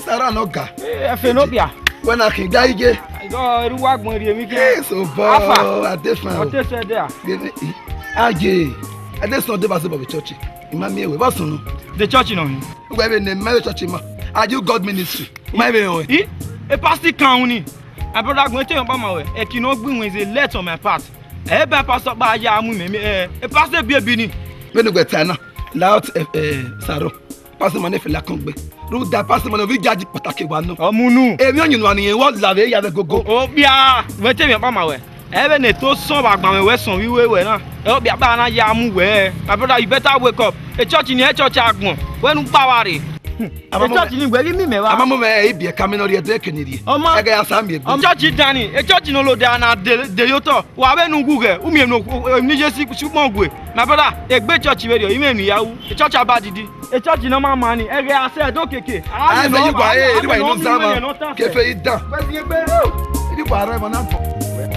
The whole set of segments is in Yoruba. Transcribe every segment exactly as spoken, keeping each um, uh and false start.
Sarah no ga. Eh, Phenobia. When I can die again. I go ru wa gbon ri emi ke. Yes, so bad. I dey fine. What you say there? Aje. I dey son dey ba se bo church. Imam me we ba sunu. The church no. We be name my church ma. I do God ministry. My be o. E e pastor kan ni. My brother go tell you about my way. E kino gbin when is late on my part. Eh be pastor ba ya mu me eh e pastor bi ebi ni. Me no go tell na. Laut eh Saro. Pastor money fe la kan gbe. Ru da pastor money vi jaji pataki wa no. Omunu. Emi onyun wa ni wo lave ya be gogo. O bia, we tell me about my way. Even the to son back my way son we we we na. E bia ba na ya mu we. My brother you better wake up. A church in a church agbon. When you power it. A church in we mi me wa. Amamu me e bia kamino ri e de keniri. E ga ya sam bi. A church dani, a church no lo de na de de yoto. Wa be nu guge, u mi no ni je si supon gwe. My brother, e gbe church we you me nu yawu. A church abadidi. A church no man money. E ga say do keke. Ah no you gwa e, ri ba inu sama. Ke fe idan. Ri ba ra mo na fo.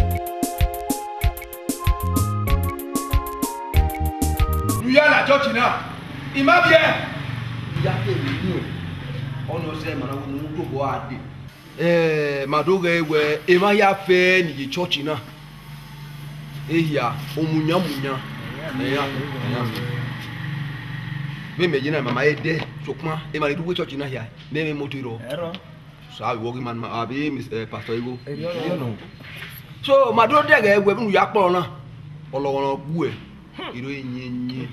You are la church now. Ima bien. Ya ke ni o. Ono se mana wo mu go ade. Eh, madoga ewe ema ya fe ni church na. Ehia omunya munya. Eh ya. Me me jina mama ede sokuma e ma du church na hia. Me me motiro. Ero. So I work man ma abi pastor Ego. Yo no. So madoga ga ewe nu ya po na. Olowo bu e. Iro enyenye.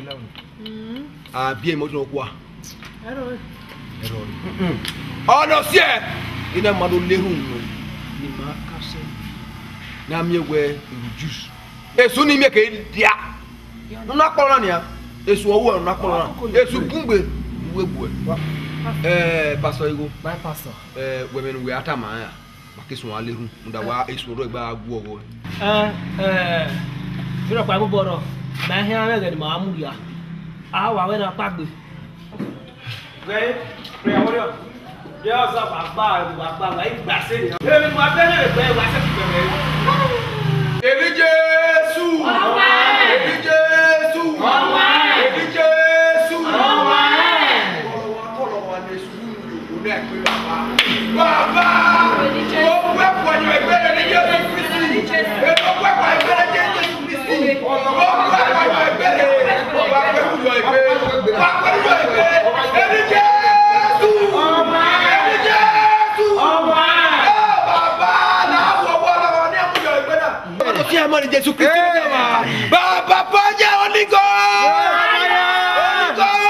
Ah bien mo tun kwa. Ero. Ero. Ono sie ina mado leru no. Ni ma kase. Na mi ewe juice. Esu ni me ke dia. Na kporo na ya. Esu owo na kporo na. Esu gungbe we bu. Eh pastor Ego. My pastor. Eh we me we atama ya. Makesu wa leru. Nda wa esu ro igba agbu ogo. Eh eh Biro pa gbogbo ro. Ma hin ara ge ni ma mu ya. A wa we na pagbe. Gbe, prayer warrior. Ye o so pa gba wa gba wa igba se ni. Emi wa be le pe wa se ti bere. Ebi Jesu. Amen. Ebi Jesu. Amen. Ebi Jesu. Amen. Kolo wa le su yo ne pe baba. Baba. O we po ni egbe ni Jesu Kristi. E o we po egbe ni Jesu Kristi. O we po egbe ni Baba pe ku yo egbe. Baba pe yo egbe. Ebi Jesu. Amen. Ebi Jesu. Amen. Baba na wo wo na wo ni mu yo egbe na. Kí a mọ̀ ní Jésù Kristi ní ọmọ. Bàbá bọ́jà onígọ́. Onígọ́.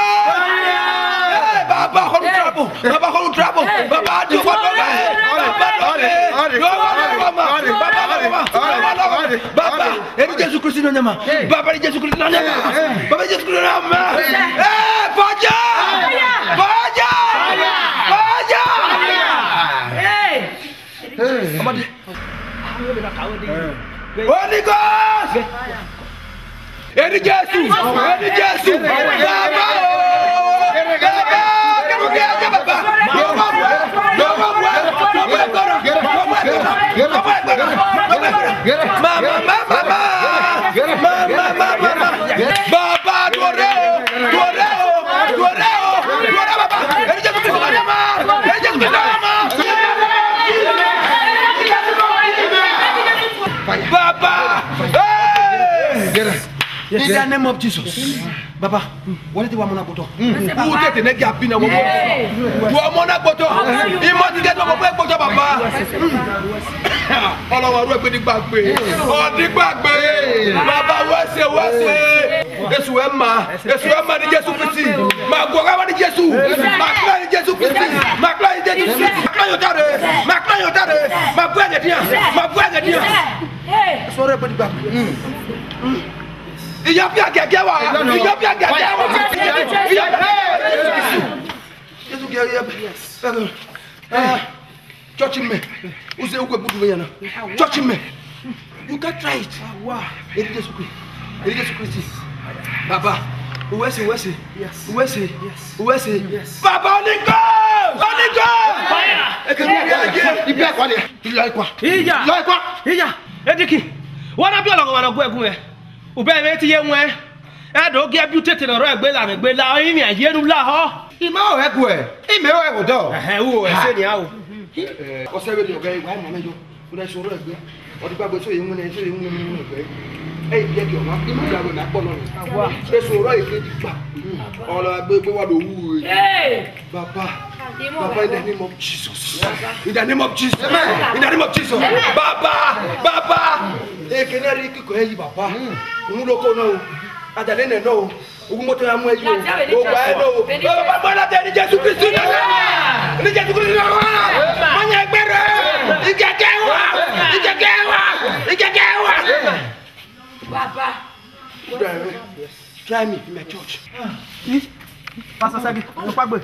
Bàbá kọ́nu trapo. Bàbá kọ́nu trapo. Bàbá àdúgbò bàbá bẹ́ẹ̀. Bàbá lọ́ọ̀lẹ̀. Lọ́wọ́ lọ́wọ́ ma. Bàbá lọ́wọ́. Bàbá lọ́wọ́. Bàbá ebi Jésù Kristi ní ọmọ. Bàbá ní Jésù Kristi ní ọmọ. Bàbá Jésù Kristi ní ọmọ. Bọ́jà. Bọ́jà. Bọ́jà. Ọmọdé. Holy Ghost! Eri Jesu! Eri Jesu! Baba! Baba! Kemuke aja Baba! Baba! Baba! Mama, mama, mama! Mama, mama! Baba, tuoreo! Tuoreo! Tuoreo! Tuoreo Baba! Eri Jesu Kristo nama! Eri Jesu Kristo nama! Baba! Hey! In the name of Jesus. Baba, what is the woman about? Who get the neck up in a woman? Woman about you must get over Baba. All our work with the back way. Oh, the back way. Baba, what's it? What's it? Yes, Wemma. Yes, Wemma, the Jesus Christ. Magua, the Jesus. Magla, the Jesus Christ. Magla, the Jesus. Magla, your daughter. Magla, your daughter. My brother, dear. My brother, dear. Hey. Sorry, but back. Iya pia gege wa. Iya pia gege wa. Iya. Yesu gege. Ah. Church me. Uze ukwe budu yana. Church me. You can try it. Wow. Eri Jesu Kristi. Eri Jesu Kristi. Baba. Uwese uwese. Yes. Uwese. Yes. Uwese. Yes. Baba Holy Ghost. Holy Ghost. Fire. Ekemi ya. Ibi akwa de. Ibi akwa. Ija. Ibi akwa. Ija. Ediki. Wana bi ologun wana gbegun e. Ube me ti ye won e. E do ge bi tete na ro egbe la me gbe la yin mi ayenu la ho. Ima o ego e. Ime o ego do. Eh wo e se ni a o. Eh o se we ni oga wa mo mejo. O da so ro egbe. O ti gbagbe so yin ni so yin ni ni egbe. Eh je ki o ma ima ja we na po lo ni. Awa. Se so ro ikeji pa. Olo agbe gbe wa do wu. Eh. Baba. Baba, in the name of Jesus. In the name of Jesus. In the name of Jesus. Baba, Baba. E kenari ki ko yi baba. Mu lo ko no. Adale ne no. Ogun mo to ya mu e yo. O gba e no. Baba mo la te ni Jesus Christ. Ni Jesus Christ. Mo nya gbere. Ijeke wa. Ijeke wa. Ijeke wa. Baba. Try me in my church. Pastor Sagi, no pagbe.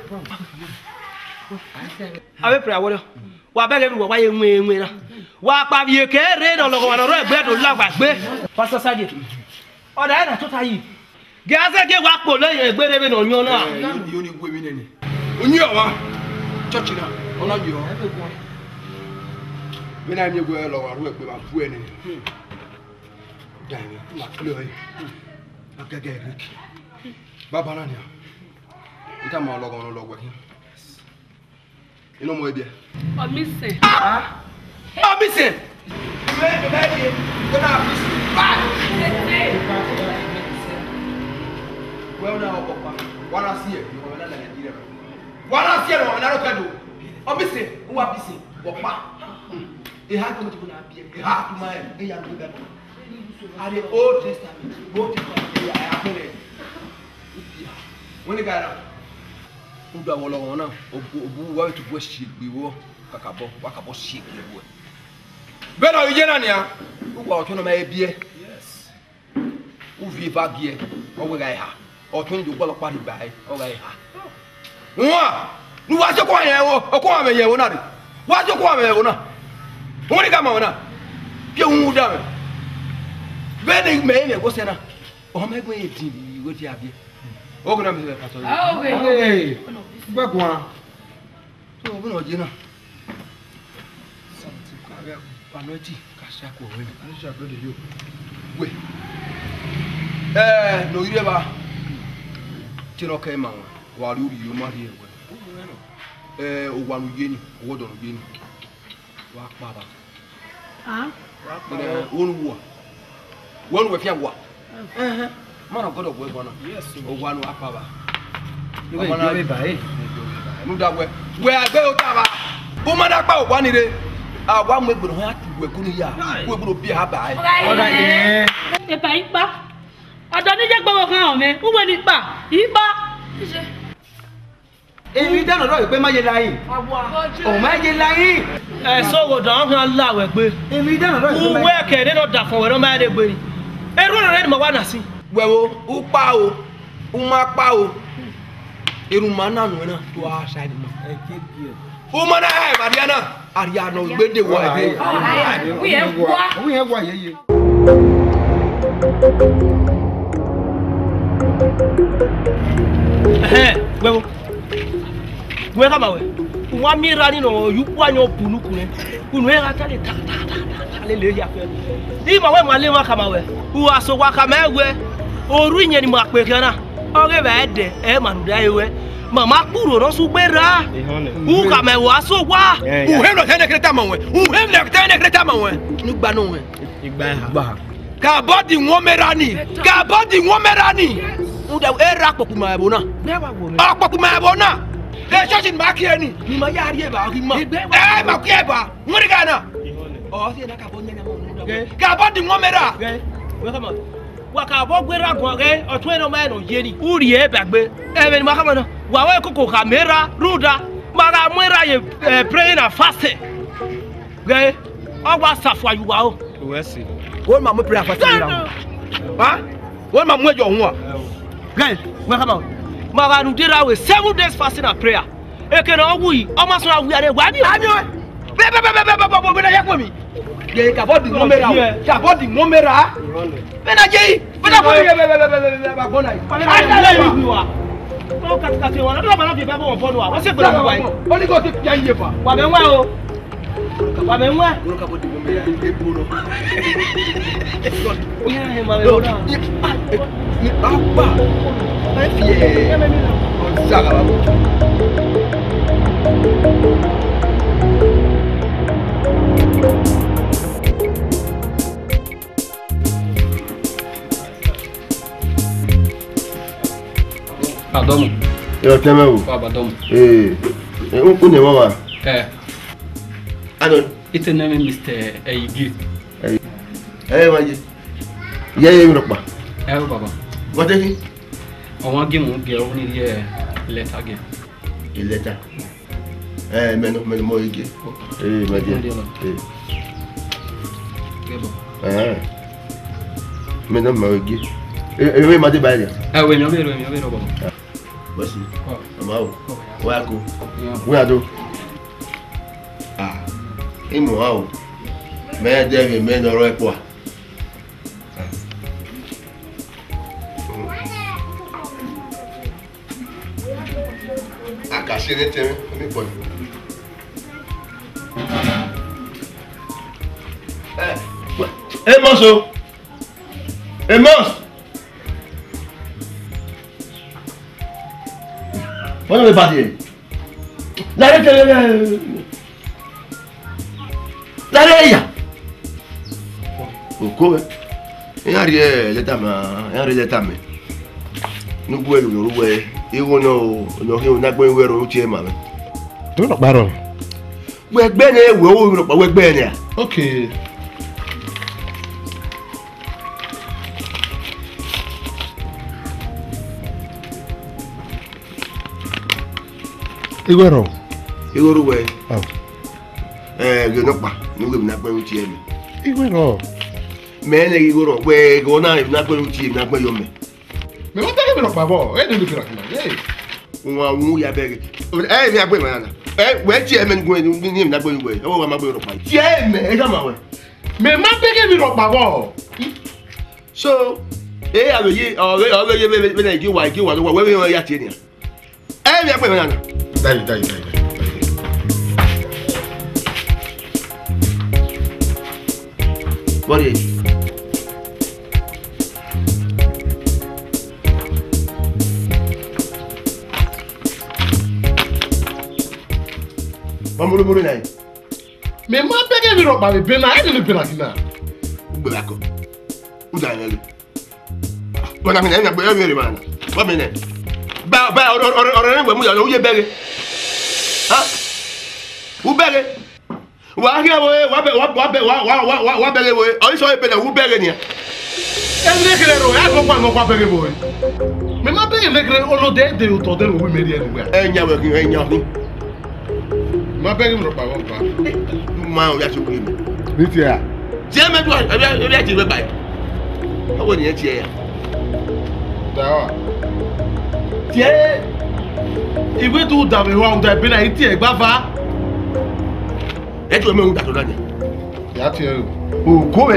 Awe pray aworo. Wa bele ru wa ye nwe nwe na. Wa pa bi kere no logo wa no ro egbe do lagba gbe. Pastor Sagi. Oda e na to tayi. Ge ase ge wa po leyin egbe rebe no yan na. Yo ni gwe mi neni. Onyi owa. Church na. Ona yo. Be na mi gwe lo wa ru egbe ba fu eni. Dai mi ma kle oyi. Akage rik. Baba na ni. Ita ma logo no logo ki. Ino mo ebia. O missing. Ah. O missing. We be be go na missing. Ba. Well na opa. Wana sie, yo na na Nigeria. Wana sie no na ro kado. O missing, wo wa missing. Opa. E ha ko ti na bia. E ha to my e ya go gado. Are the Old Testament. Old Testament. I have read. When you got Uda wolo wona obu wa to go shit bi wo kakabo wakabo shit bi wo Bena oje na nia ugba otun ma ebie yes u vi va bie o we ga ha otun ju gbolo pari gba e o ga ha wa nu wa se ko yen wo o ko ame yen wo na de wa se ko ame yen wo na woni ga ma wo na bi hu da me be ni me me go se na o me go e tin bi wo ti abie o gna me ka so Ah oui. eh gba kwa so o no je na santi ka ga panoti ka sha ko we ani sha ko de yo we eh no ire ba ti no kai ma wa ri uri yo ma ri we eh o wa nu ye ni o do nu ye ni wa pa ba Ah. eh o nu wa wonu we fia wa eh man of God of we bona yes o wa nu apa ba yo be ba eh nu da we we agbe o ta ba o ma da pa o wa ni re a wa mu egbo ha tu we kunu ya we egbo bi ha ba eh Oda ye. E pa ipa. Odo ni je gbowo kan o me. Uwe ni pa. Ipa. èmi dáná lọ́yọ̀ pé má yé láyìn ọ̀ má yé láyìn. ẹ sọ̀rọ̀ dàn án láwẹ̀ pé èmi dáná lọ́yọ̀ pé má yé láyìn. wúwẹ́ kẹ̀rẹ́ náà dà fún wẹ̀rọ máa dé gbé ni ẹrú ọ̀rọ̀ rẹ̀ ni mo wá nà sí. wẹ̀wò ó pa o ó má pa o irun máa nà nù náà tó a ṣáìdì mọ́. ó mọ náà ẹ̀ màdíyà náà àríyá náà gbédè wọ ẹ̀ Wúyẹ̀ wá. wúyẹ̀ wọ yẹ́yẹ́. ẹ̀hẹ́n wẹ̀wò wúwẹ́ kà máa wẹ̀ wọ́n mi ra nínú yúkú àyàn bùnú kùnẹ́ kùnú ẹ̀ ata lè ta ta ta ta lè lè yà fẹ́ ní ma wẹ̀ mọ̀ alẹ́ wọn kà máa wẹ̀ wọ́n aṣọ wa kà máa wẹ̀ orí yẹn ni mo àpè kan náà ọ̀rẹ́ bẹ̀ dẹ̀ ẹ̀ mànúdà yẹ wẹ̀ mama kúrò náà sún gbé ra wọ́n kà máa wẹ̀ aṣọ wa. uhem lọ tẹ́lẹ̀ kẹrẹ́tà mọ̀ wẹ̀ uhem lọ tẹ́lẹ̀ kẹrẹ́tà mọ̀ wẹ̀ nígbà náà wẹ̀. ìgbà kàbọ́dì wọn mẹ́ra ni kàbọ́dì wọn mẹ́ra ni ẹ ra pọ̀kùmọ̀ ẹ̀bùn náà ọ̀pọ̀kùmọ̀ ẹ̀bùn náà ẹ ṣọ́ọ̀ṣì ní bá kí ẹ ní ní ma yára yẹ bá kí n mọ ẹ bá kí ẹ bá wọn ní gánà ọ̀ sí ẹ̀ náà kàbọ̀ nyẹ́ nyẹ́ kàbọ́dì wọn mẹ́ra. wa ka bɔ gbera gɔn kɛ ɔtún yɛn ma yɛn nɔ yé ni wúri yɛ bɛ gbé ɛbɛ ni ma kama na wa wɛ koko ka mera ruda ma ka mera yɛ ɛ praying and fasting gɛ ɔgba safu ayuwa o. wọ́n ma mú prayer and fasting yìí la wọ́n ma mú ẹjọ́ òun wa. gɛ wa kama ma ka nu dira we seven days fasting and prayer eke na ɔwu yi ɔma sɔrɔ awu yɛrɛ wa mi. ami o bẹ́ẹ̀ bẹ́ẹ̀ bẹ́ẹ̀ bẹ́ẹ̀ bẹ́ẹ̀ bẹ́ẹ̀ bẹ́ẹ̀ yẹ kó mi. yẹ kàbọ́dì wọn mẹ́ra o kàbọ́dì wọn mẹ́ra bẹ́ẹ̀ na jẹ́ yìí bẹ́ẹ̀ na fọ́ mi bẹ́ẹ̀ bẹ́ẹ̀ bẹ́ẹ̀ bẹ́ẹ̀ bẹ́ẹ̀ bá gbọ́n náà yìí. ayé ayé mi wa ɔ katikati wa n'o ma na fi bɛɛ bɔ wọn fɔ wa wọ́n se gbẹdọ̀ wa yi. ó ní kò tí yà ń yé fa. wa bɛ n wá o wa bɛ n wá. wọ́n kàbọ́dì wọn mẹ́ra ẹ bó lọ. yẹ́n ma bɛ wọ́n náà. ní bá gbà ẹ fi ẹ̀ Ça va. Pardon. Yo tema o. Pardon. Eh. Eh un ne mama. Eh. Ano. Ite name Mister Eyigi. Eh. Eh maji. Ye ye mi ropa. Eh baba. What is it? I want to give you a letter again. A letter. Eh, men men mo igi. Eh, maji. Eh. Eh. Men mo igi. Eh, eh maji ba ya. Eh, we no be we no be baba. Basi. Mama o. Wa ko. Wa do. Ah. Imo ha o. Me de me no ro epo. Akase ne temi, mi po. Eh. Eh moso. Eh mos. Wọ́n lè bàtì ẹ̀. Láyé tẹ̀lé ẹ̀. Láyé ẹ̀yà. Òkú ẹ̀. Ẹ̀yà rí ẹ̀ lẹ́tà mà ẹ̀yà rí lẹ́tà mẹ́. Nugbu elu n'orugbo ẹ̀. Iwu náà ọ̀nà ọ̀hìn onágbọ́n ìwé ẹ̀rọ ojú ẹ̀ mà mẹ́. Tó lọ parọ́. Wẹ́gbẹ́ ni ewé owó ìrọ̀pọ̀ wẹ́gbẹ́ ni à. Okay. Ìwé rọ̀. Ìwé orúkọ ẹ̀. Oh. Ẹ̀ gẹ̀ nọ́pà nígbà mi nágbọ́n ojú ẹ̀ mi. Ìwé rọ̀. Mẹ́rin ní ìwé rọ̀ pé gọ̀ náà nágbọ́n ojú ẹ̀ mi nágbọ́n yọ mẹ́. Mẹ wọ́n tẹ́lẹ̀ mi lọ pàbọ̀ ẹ̀ ní olùkìlà kìlà yé. Wọ́n àwọn ya bẹ́ẹ̀ ẹ̀ mi àgbẹ̀ mọ̀ yàrá. Ẹ̀ wẹ́ẹ́ tí ẹ̀ mẹ́ni gún ẹ̀ ní ìmì nágbọ́n ìwé ẹ̀ wọ́n wà má gbé rọ̀pà. Tí ẹ̀ mẹ́ ẹ̀ sàmà wẹ̀. Mẹ má tẹ́lẹ̀ mi lọ pàbọ̀. So ẹ̀ àlọ́ yé ọ̀rẹ́ ọ̀rẹ́ yé bẹ́ẹ̀ bẹ́ẹ̀ igi wà igi wà lọ́wọ́ wẹ́ẹ́ wẹ́ẹ́ yà tiẹ̀ nìyà. Ẹ̀ mi àgbẹ̀ mọ̀ yàrá. Dáyì dáyì dáyì. Bọ́dì. Mamuru muru nai. Mẹ má tẹ́lẹ̀ mi lọ pàbọ̀ bẹ́ẹ̀ náà ẹ̀ ní olùkìlà kìlà. Gbẹ̀rẹ̀ akọ. Uda yẹn lé. Wọ́n àmì ẹ̀yìn àgbẹ̀ ẹ̀yìn rẹ̀ máa nà. Wọ́n mi nẹ̀. Bá bá ọ̀rọ̀ ọ̀rọ̀ ọ̀rọ̀ ẹ̀yìn wẹ̀ mú yàrá ó yẹ bẹ́ẹ̀rẹ̀. Ha? Wú bẹ́ẹ̀rẹ̀. Wà á kẹ́ wọ́n wà bẹ̀ wà bẹ̀ wà wà wà wà bẹ̀rẹ̀ wọ́n ọ̀yẹ́sọ̀ yẹ bẹ̀rẹ̀ wú bẹ́ẹ̀rẹ̀ nìyẹn. Ẹ̀ ní kìlẹ̀ rọ̀ ẹ̀ kọ́ pa àmọ́ pa bẹ̀rẹ̀ bọ̀ ẹ̀. Mẹ má tẹ́lẹ̀ ní kìlẹ̀ olóde ẹ̀ dẹ̀ òtọ̀ dẹ̀ òwú mẹ́rin ẹ̀ nìwẹ̀. Ẹ̀ ń yà wẹ̀ kí ẹ̀ ń yà fún. Má tẹ́lẹ̀ mi lọ pàbọ̀ nǹkan. Máa ò yà sí òkúrẹ́ mi. Ní tiẹ̀ à. Tí ẹ mẹ́tọ́ ẹ̀bí ẹ̀bí ẹ̀jẹ̀ ìwé báyìí. Báwo nìyẹn tiẹ̀ yà? Dáwà. Tiẹ̀ ìwé tó dàbí wa ọ̀dà ìbí náà yìí tiẹ̀ gbá fa. Ẹ tí wọ́n mẹ́rin dàtọ̀ náà ni. Yà á tiẹ̀ o. Òkú rẹ̀.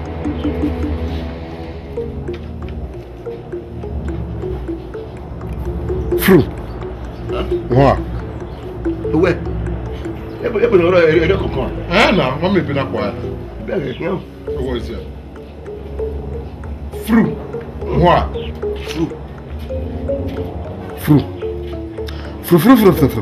Fru. Wọ́n à. Owó ẹ̀. Ẹ bọ̀ ẹ bọ̀ lọ́rọ̀ ẹ̀rẹ́ kọ̀ọ̀kan. Ẹ̀ nà wọ́n mi bí náà pọ̀ ẹ̀. Bẹ́ẹ̀ ni ẹ̀ Owó ìsì ẹ̀. Fru. Wọ́n à. fún. Fru. Fru fru fru fru fru.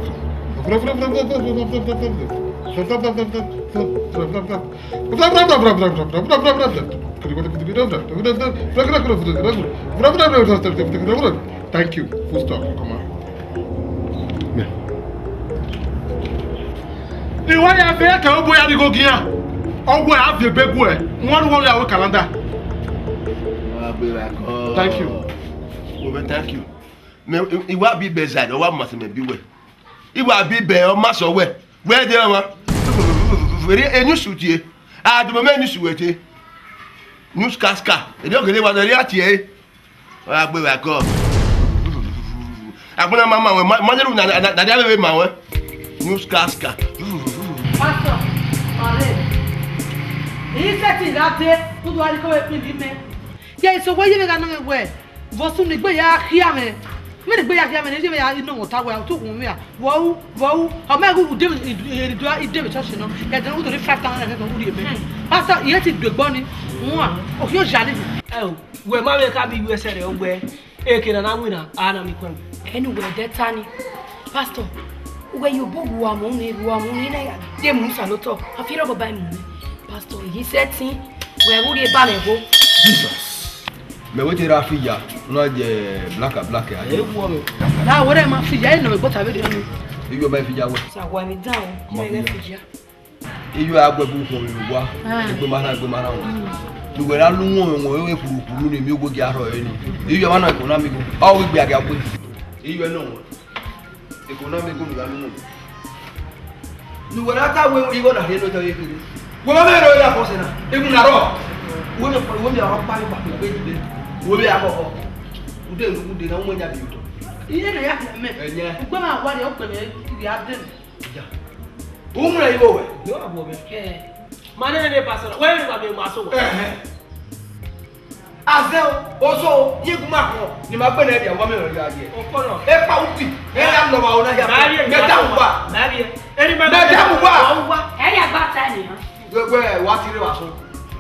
Thank you. Full stop. Come on. Ìwọ yà fẹ́ kẹ́ ọ bóyá ní gògì yà. Ọgbọ́n yà fi bẹ́ẹ̀ gùn ẹ̀. Wọ́n ní wọ́n yà wọ kàlándà. Thank you. Well, thank you. Me iwa bi be zad o wa ma se me bi we. Iwa bi be o ma so we. We de wa. Veri enyu sutie. A do me enyu suwete. News kaska. E de ogele wa do ri ati e. Wa gbe wa ko. Agbona mama we ma jeru na na na we ma we. News kaska. Pastor, ọ̀rẹ́. Èyí sẹ́tì láti kúndùn àríkọ́wé pín bí mẹ́. Yẹ ìṣòwò yé mi kanáà wẹ̀. Vọ́sùn ní gbé ya kíá mẹ́. Mẹ́rin gbé ya kíá mẹ́ ní ṣé ya iná wọ̀n táwọn tó kùn mí à. Wọ́wú wọ́wú ọmọ ẹ̀kú ìdúrà ìdèbè ṣọ́ọ̀ṣì náà. Ẹ̀dẹ̀ ní nítorí five thousand ẹ̀kẹ́ kan wúri èmi. Pastor ìyẹn ti gbẹ̀gbọ́ ni. Wọ́n à òkè yóò jà níbi. Ẹ o, wẹ̀ má bẹ ká bí U S rẹ̀ ó gbẹ. eke na na wina ana mi kwan anyway that tani pastor we you bo wa mo ni wa mo ni na ya de mu sa lo to afiro go ba mu pastor he said thing we go dey ba le go Jesus me we ti ra fija no je black black ya e wo me na wo re ma fija e no me gbota be de ni iyo ba fija we sa wa mi down me le fija iyo agbebu ko mi wa egbe ma na egbe ma na wo luwe la lu won won we furu furu ni mi ogo gi aro e ni iyo ma na economic o we gbe aga pe iyo no won economic go la lu luwe la ta we iyo na he no to ye kiri wo ma me ro ya ko se na egun na ro wo me wo me ro pa ni pa pe de wo be akoko ude lu ude na wo nya bi to iye na ya me enye gbe ma wa de o pe me ya de ja o mu na ibo we yo abo me eh mane ne pastor we ni ba me ma so eh eh azel ozo yegun ma ko ni ma gbe na dia wo me ro ya die o ko no e pa uti e ya no ma ona ya me da wa na bi eni ma me da wa wa e ya gba ta ni ha gbogbo ẹ wá ti rí wa sún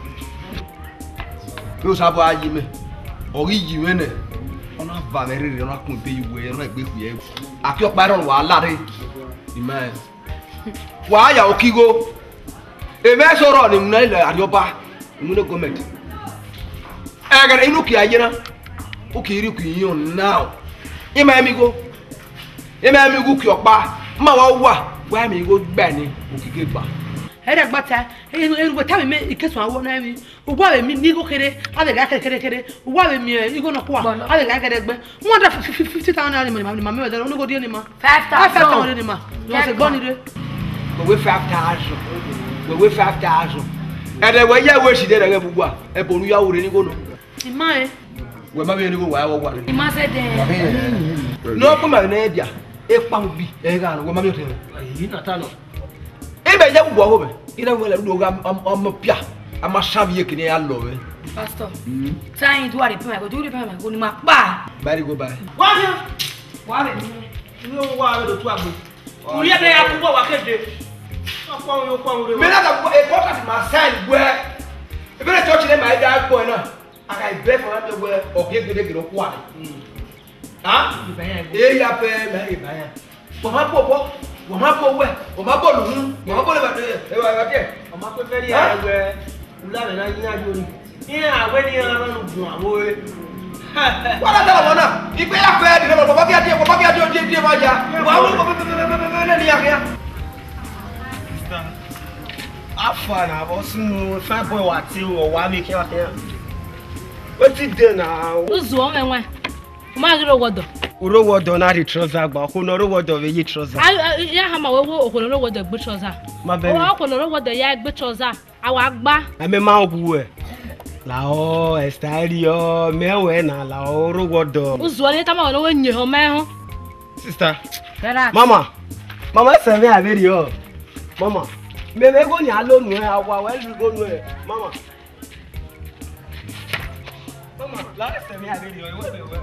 yóò sábọ ayé mẹ ọrí yìí mẹnẹ ọ̀nà àbàmẹ́rẹ́ rẹ̀ ọ̀nà kùn pé ìwé ẹ̀ ọ̀nà ìgbékùn yẹn àti ọ̀pá ẹ̀rọ wà á láre ìmọ̀ ẹ̀ wà á yà ó kígo èmi ẹ̀ sọ̀rọ̀ ní ìmúná ilẹ̀ àríọ́bá ìmúná gọ́mẹ̀ntì ẹ̀gẹ̀rẹ̀ inú kì í ayé náà ó kì í rí kì í yàn náà ìmọ̀ ẹ̀mí go ìmọ̀ ẹ̀mí go kì ọ̀pá má wà wà wà ẹ̀mí go gbẹ̀ ní òkìkí gbà. ere gbata e ru ta me ikeso awo na mi ugbo be mi ni go kere ade ga kere kere kere ugbo be mi igo no kwa ade ga kere gbe one hundred fifty thousand naira ni ma ma me we no go die ni ma five thousand ni ma no se gbo ni re we five thousand we five thousand ede we ye we si de de gbugbu a e bo nu ya wore ni go no ima e we ma be ni go wa wo wa i ma se de no ko ma na dia e pa mu bi e ga no we ma be o tin yi na ta no ebe je gbugbu ho be ire we le do ga am pia ama savie kini ya lo we pastor time do are pay go do pay go ni ma pa bari go bye wa ni wa be ni o wa be do tu agbo uri e be ya ku bo wa kede ọ̀pọ̀ yo kwa ure me na da e podcast ma sign we e be church le ma da gbo na aka i be for na we o ge gede gede ko ari ha e ya pe me e ba ya bo ma po po wo ma po we wo ma bo lu wo ma bo le ba de e wa wa de o ma pe feri awe ula na yin ajo ni ni awe ni ran nu gun awo e wala da wona ipe ya fe de bo ba bi ade bo ba bi ade o de de ma ja wa wo bo be ni ya ya afa na bo sunu fine boy wa ti o wa mi ke wa ke o ti de na uzu o menwe o ma giro wodo oro wodo na ri trouser gba ko no ro wodo we yi trouser ya ha ma wewo okoloro wodo gbe trouser ma be o okoloro wodo ya gbe trouser awa gba ame ma ogu e la o estario mewe na la oro wodo uzu oni ta ma wo nye ho me ho sister relax mama mama se me aberi o mama me me go ni alonu e awa we lu go nu e mama mama la se me aberi o we we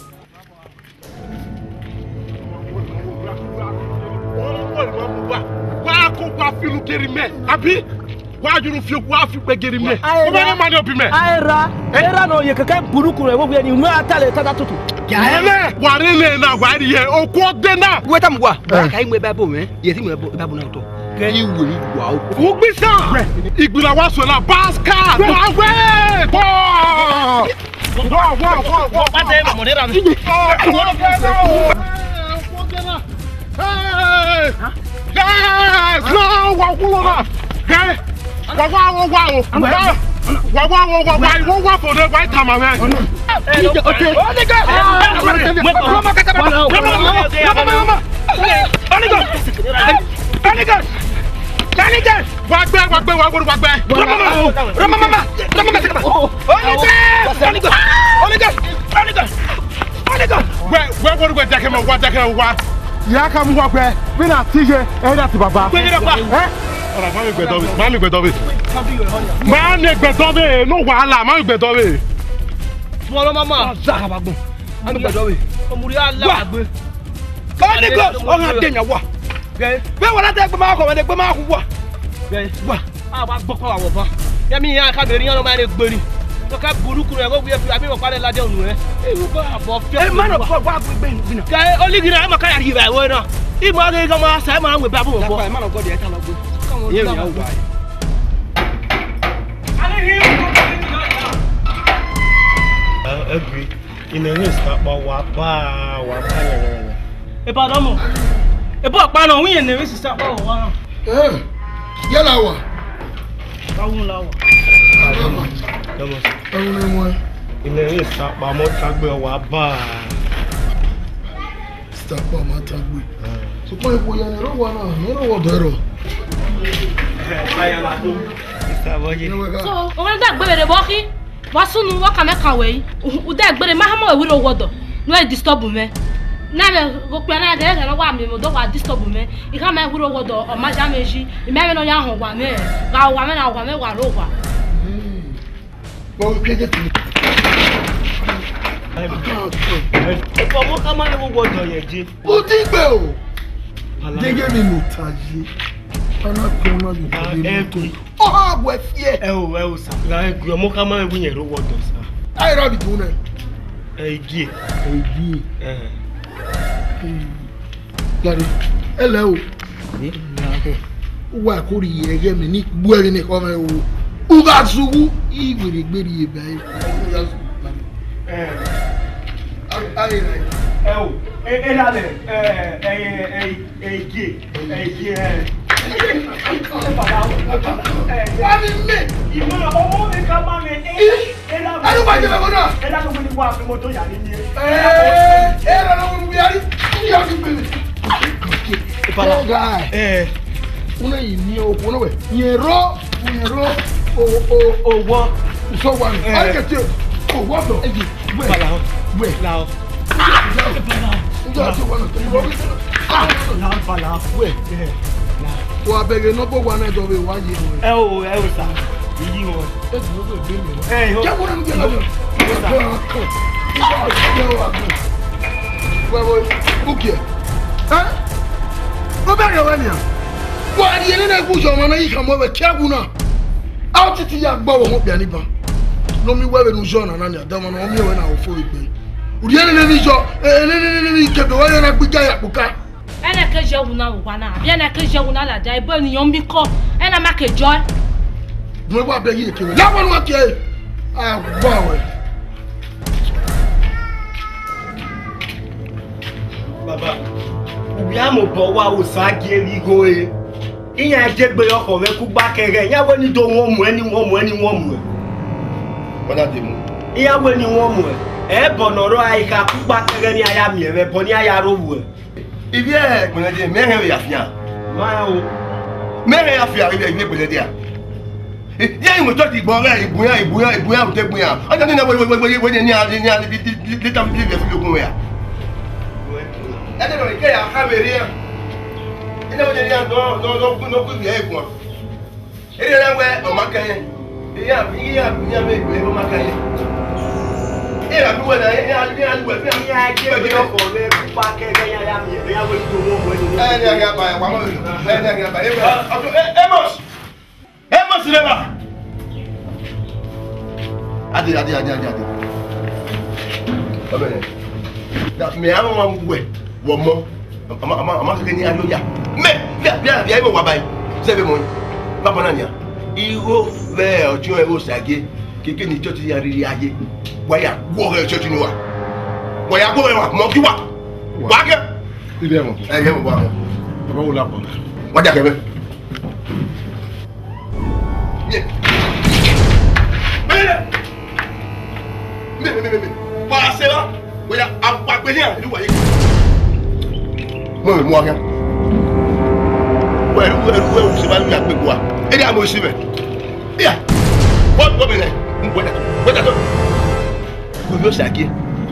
wá kó wá filu geri mẹ àbí wá juru fi wá fi pe geri mẹ o bẹ ní ma ní obi mẹ. ayera ayera na oye kẹkẹ burúkú rẹ gbogbo ẹni mú àtàlẹ tata tutu. yàrá wà ní ilé náà wà á rí yẹ o kò dé náà. we ta mu wa ka yi mu e ba bo me ye ti mu e ba bo na to ke yi wo yi wa o o gbé sàn ìgbìlà wa sọ la basca wà wẹ́ bọ́. wọ́ wọ́ wọ́ wọ́ pàtẹ mọ̀mọ́dé rà mí. Guys, no, wa kulo na. Guys, wa wa wa wa o. Wa wa wa wa wa wa wa for the right time man. Okay. Oh, nigga. Mama kata mama. Mama mama. Anigo. Anigo. Anigo. Wa gbe wa gbe wa gbe wa gbe. Mama mama. Mama mama. Mama mama kata. Oh, nigga. Anigo. Anigo. Anigo. Anigo. We we wo gbe dake mo wa dake wa. Ya ka mu wa pe bi na tije e da ti baba Pe ni pa eh ora ma mi gbedo ma mi gbedo bi ma mi gbedo bi no wahala ma mi gbedo bi mo lo mama za ka ba gbon an gbedo we o muri ala agbe ka ni go o han de nya wa ge be wala te gbe ma ko me gbe ma ku wa ge wa a wa gbo ko awo ba ya mi ya ka be ri yan lo ma le gbe ni to ka bulu kuru e go we fi abi mo pare lade onu e e wo ba bo fe e ma no po gba gbe gbe na ka oli gina ma ka ya ri ba wo na i mo ga ga ma sa ma we ba bo bo e ma no god e ta lo gbe ye ni awu ba ale hi mo ko ni na eh agree in the list ba wa ba wa ba ya e pa do mo e bo pa na win ni si sa pa wa na eh yala wa ka won la wa Vamos. Vamos, amor. Ilé yìí sapa mo tagbe wa ba. Sapa mo tagbe. So ko epo ya ro wa na, no ro wo dero. Eh, aya la do. Ista boje. So, o ga dagbe re bo ki. Wa sunu wa ka me kan we. U dagbe re ma ha mo we ro wodo. No e disturb me. Na me go pe na de ga na wa mi mo do wa disturb me. I ka me we ro wodo o ma ja meji. I me me no ya ho wa me. Ga wa me na wa me wa ro wa. Well, we get to e po mo ka ma ni wo wodo ye je. O ti gbe o. Dege mi mo taji. Ana ko na bi ko ni. O ha bo fie. E o e o sa. La e gbe mo ka ma wu yen ro wodo sa. Ai ra bi tu na. E gie. E gie. Eh. Lari. Ele o. Ni na ko. Wa ko ri eye mi ni bu eri ni ko me o. Uga sugu igwere gberi ebe ayi. Eh. Ai ai. E o. E e la le. Eh eh eh eh gie. Eh gie. Wani me. Ìmọ̀ ọmọ mi ká máa mi ẹ́ ẹ́ Alu ba je ba na. ẹ́ dákọ̀ mi ní wà fún mọ́tò yà ní ní. Eh eh ra lo mu yari. Ya ti gbele. Ìpàlà. Guy. Eh. Una yi ni o ko no we. Yero, yero o o Owó. so wa. Ai ke ti o wa do. Eji. We. Ìpàlà. We. La o. Ìpàlà. Nja ti wa na. Ah. La ìpàlà. We. Wa bege no bo wa na do we wa yi. Ẹ o ẹ o sà. Ìyí wọn. E ti no go gbe mi. Ẹ o. Ja wo na mi je la do. Wewe bukie. Eh? Mo bẹ̀rẹ̀ we ni a. Wa di ene na ku jo mo na yi kan mo be kia gu na. Out ti ya gbo wo ho bia ni ba. No mi wewe nu jo na na ni adama na o mi we na o fo igbe. Uri ene ni jo, ene ni ni ni ke do wa na gbija ya puka. Ena ke je wu na wa na. Bi ena ke je wu na la ja ibo ni yon bi ko. Ena ma ke joy. Mo wa be yi ke we. La wonu ake. Ah, gbo we. Baba. Ubi amo bo wa o sa gie ri go e. Iya je gbe oko we ku gba kere. Ya wo ni do won mu eni won mu eni won mu. Wọ́n dé mu. Iya wo ni won mu. E bonoro ai ka ku gba kere ni aya mi e bo ni aya ro wu e. Ibi ẹ̀ gbọ̀nà dé mẹ́rin ya fiyan. Ma o. Mẹ́rin ya fiyan ibi ibi gbọ̀nà dé a. Yẹ́ ìmọ̀ tó ti gbọ́ rẹ̀ ìbúyàn ìbúyàn ìbúyàn òtẹ́ gbúyàn. Ọjọ́ ní wọ́n wọ́n wọ́n wọ́n ní àdé ní àdé bí lítà bí lè fi lókun rẹ̀. Ẹ tẹ́lẹ̀ òní kẹ́yà kábèrè ẹ̀. Ẹ tẹ́lẹ̀ òní àdó lọ́kùn lọ́kùn ìyá ẹ̀gbọ́n. Ẹ tẹ́lẹ̀ wẹ́ ọmọ kẹyẹ. Ìyá ìyá ìyá mi ìgbẹ́ ọmọ kẹyẹ. Ìyá mi wẹ̀ náà ìyá ìyá ìwẹ̀ fún mi. Iya je gbe oko we ku gba kere ni aya mi e. Ya wo ni do won mu eni won. Ẹ ní àgbà bá ẹ̀ pamọ́ ìlú. Ẹ ní àgbà bá ẹ̀ bá. Amos! Amos lẹ́wà. Adé adé adé adé adé. Ọbẹ̀ rẹ̀. Mẹ àwọn ọmọ wẹ̀ wọ̀ mọ́. Ọmọ ọmọ ọmọ kékeré ní alóyà. Mẹ bí a bí a bí a yẹ wọ wá báyìí. Sẹ́fẹ̀ mọ́ bábọ̀ náà nìyà. Ihò bẹ́ẹ̀ ọjọ́ ẹ̀rọ ṣàgé kékeré ní ìjọ́ ti yà rírí ayé. Wáyà gbọ́ rẹ̀ ṣọ́ọ̀tì ni wà. Wáyà gbọ́ rẹ̀ wà mọ́ kí wà. Wà á kẹ́. Ibe mo. Ẹ yẹ mọ̀ bọ́ àwọn. Baba wo la po. Wọ́n jà kẹ́mẹ́. Wà á ṣe wá. Wáyà àpapẹ̀ ní àìlú wáyé. Mo rìn mú ọkẹ́. Wọ́n ẹ̀rú ẹ̀rú ẹ̀rú ṣe máa ń gbé àpèkù wa. Ẹ ní àmọ́ ìṣirẹ̀. Bíyà wọ́n gbọ́ mi rẹ̀ ń gbọ́dà tó gbọ́dà tó. Kò yóò ṣàkíyè.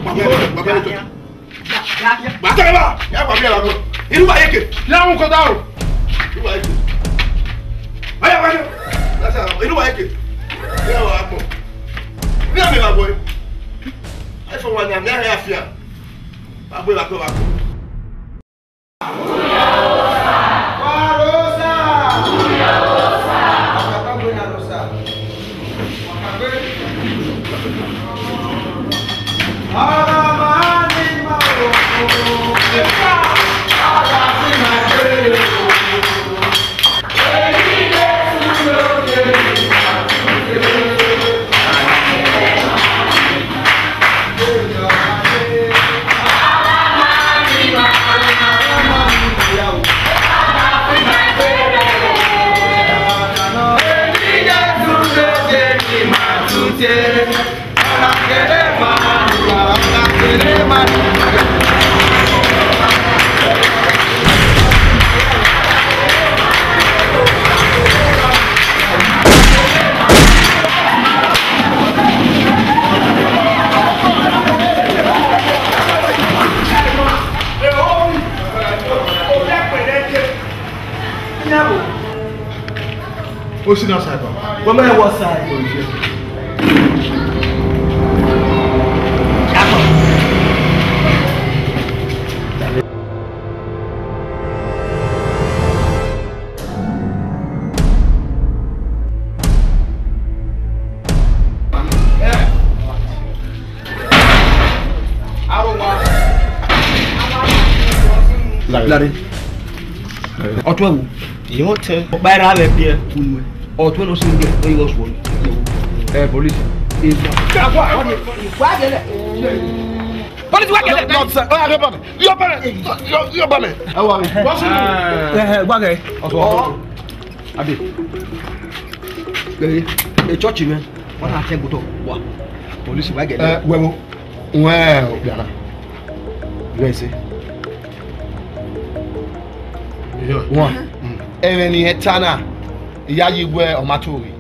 Bàtà bá yà wà bí ẹ̀ lọ́dún. Ìlú wáyé kè. Láwọn ko da o. Ìlú wáyé kè. Wáyà wáyé. Ìlú wáyé kè. Bí àwọn àgbọ̀. Bí àmì làbọ̀ yìí. Àìfọ̀ wà ní àmì àyà fìyà. Àgbẹ̀ làgbẹ̀ wà kọ̀. ó sì náà ṣàìbà. Wọ́n mẹ́rin wọ sáà. Lare. Ọtún ẹ̀wò. Èyí wọ́n tẹ ọgbà ẹ̀rọ alẹ́ bí ẹ. Ọtún ẹ̀ lọ sí ilé ẹ̀ yọ sùn. Ẹ polisi. Polisi wá kẹlẹ̀. Ọ̀yà bá mi. Yọ bá mi. Yọ bá mi. Ẹ wà mí. Wọ́n sì ní. Ẹ gbàgẹ̀. Ọ̀tún ọ̀tún. Adé. Ẹ ẹ chọ́ọ̀chì mi. Wọ́n náà tẹ́ gbọ́dọ̀ wà. Polisi wá gẹ̀lẹ́. Ẹ wẹ́wọ́. Wẹ́ẹ̀ ò bìàrà. Bẹ́ẹ̀ sẹ́. One. Ẹ̀rẹ̀ ni ẹ tánà. Ìyá yìí wẹ́ ọmọ tó rí.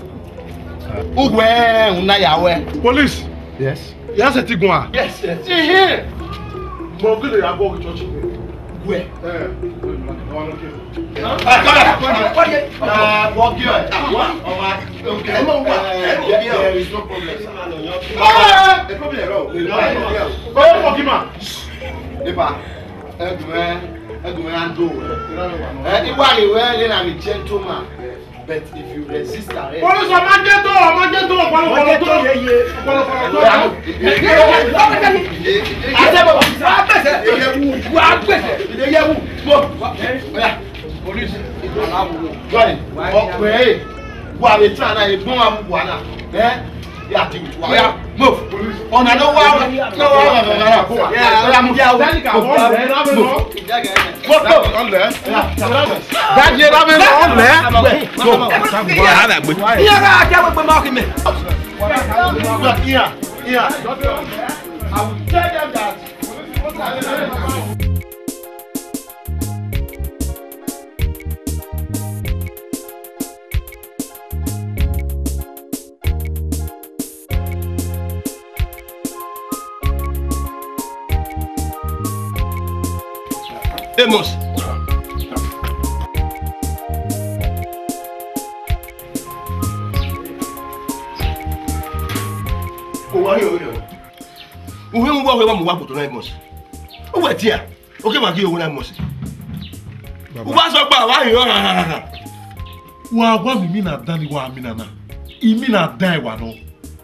Ugwẹ́ ń náyà wẹ́. Police. Yes. Ìyá ṣe ti gun à. Yes, yes. Ti hìn. Mo kí lè yà bọ́ ìjọ ṣe. Wẹ́. Ẹ ẹ wọ́n ló kí. Wọ́n kí ẹ̀. Ọmọ ẹ̀ mọ̀ wá. There is no problem. Ẹ problem rẹ̀ o. Báwo fọ́ kí mà? Nípa ẹ̀dùnmẹ́ ẹ̀dùnmẹ́ àndó rẹ̀. Ẹ ìwà ìwẹ́ ní na mi gentleman. But if you resist arrest. Police ọmọ jẹ́ tó ọmọ jẹ́ tó ọ̀pọ̀lọpọ̀ tó. Ọ̀pọ̀lọpọ̀ tó. Àtẹ̀bọ̀ wà gbèsè. Wà gbèsè. Ìdẹ́yẹ̀wò. Mo. Police aláwọ̀. Jọ́ni ọ̀pẹ̀ wà lè tán náà ìgbọ́n wa wà náà. Ẹ yà ti wù wá. Ọ̀yà move. Ọ̀nà ló wá wá. Ló wá wá wá wá fún wa. Ọ̀yà mú. Sẹ́ni kà wọ́n lẹ̀ lábẹ́ lọ. Mọ́tò. Ọ̀lẹ̀. Dájú lábẹ́ lọ. Ọ̀lẹ̀. Ìyá rẹ̀ gbé. Ìyá rẹ̀ ajá gbé mọ́ọ̀kì mi. Here, here. I will tell them that. Amos. Uwe ngwa wewe mu wapo to na Amos. Uwe tia. Oke ma ki owo na Amos. Uwa so pa wa yo ha ha ha. Wa gwa mi mi na dan ni wa mi na na. Imi na dan wa no.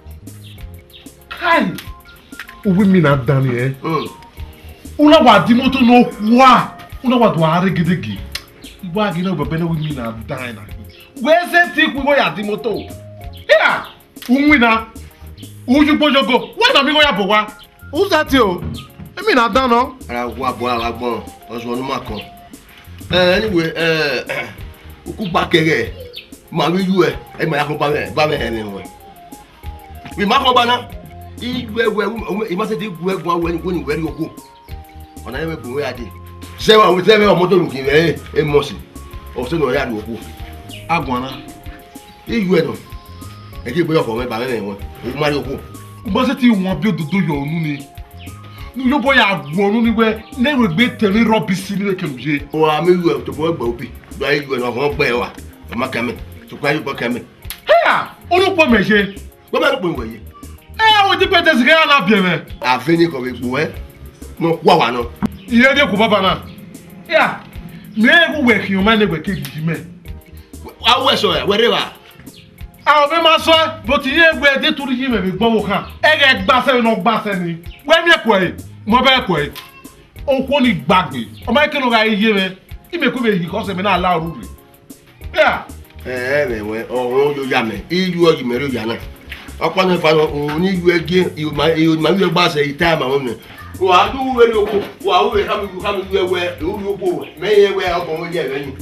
Kai. Uwe mi na dan ni eh. Mm. Una wa di moto no kwa. Una wa do are gedege. Iwa gi na bebe na we mi na dan na. We se ti ku mo ya di moto. Ya. Unwi na. Uju pojogo. Wa na mi go ya bo wa. Who's that you? Emi na dan no. Ara wa bo ala gbon. Oso nu ma kan. Eh anyway eh oku ba kere. Ma wi yu e. E ma ya ko ba me ba me he ni we. We ma ko ba na. Igwe we e ma se ti gwe gwa we ni ko ni we ri oku. Ona ye bu we ade. Se wa we se me o moto lu ki e e mo si. O se no ya ri oku. Agwana. Igwe no. E ki bo yo fo me ba me me won. O ma ri oku. Bo se ti won bi ododo yo nu ni. Nu yo bo ya gwonu ni we na we gbe teri robisi ni ke muje. O a me yu to bo gba obi. Do ayi yu no ho gba e wa. O ma ka me. To kwa yu bo ka me. Heya, olupo meje. Bo me ru po nwe yi. Eh, o ti pe te sika na bie me. Aveni ko we gbo e. No kwa wa no. Iye de ku baba na. Ya. Me ku we ki o ma ne we ke gidi me. Awo so e we re wa. Àwọn mi máa sọ bó ti yé ẹgbẹ́ ẹdẹ torí yé mẹ̀mí gbọ́wọ́ kan ẹ̀rẹ̀ gbàsẹ́ iná gbàsẹ́ ni wẹ́n mi ẹ̀kọ́ ẹ̀ mo bẹ́ ẹ̀kọ́ ẹ̀ okó ni gbàgbé ọmọ ẹ̀kẹ́ ló ra iye rẹ̀ ìmẹ̀kú bẹ̀ yìí kọ́sẹ̀ mi náà láàrú rẹ̀. Ẹ ẹ rẹ̀ wẹ́ ọ̀run yóò yà mẹ́ iyú ọ̀gì mẹ́rin yà náà ọ̀pọ̀ náà fana òun ní iyú ẹgbẹ́ ìyòmá iyú gbàsẹ́ ìta àmà wọn nù. Wà á dún wẹ́rẹ́ oko wà á wẹ́rẹ́ kámi kámi iyú ẹwẹ́ ìwúrí oko mẹ́yìn ẹwẹ́ ọkọ̀ wọn jẹ́ ẹ̀rẹ́ yìí.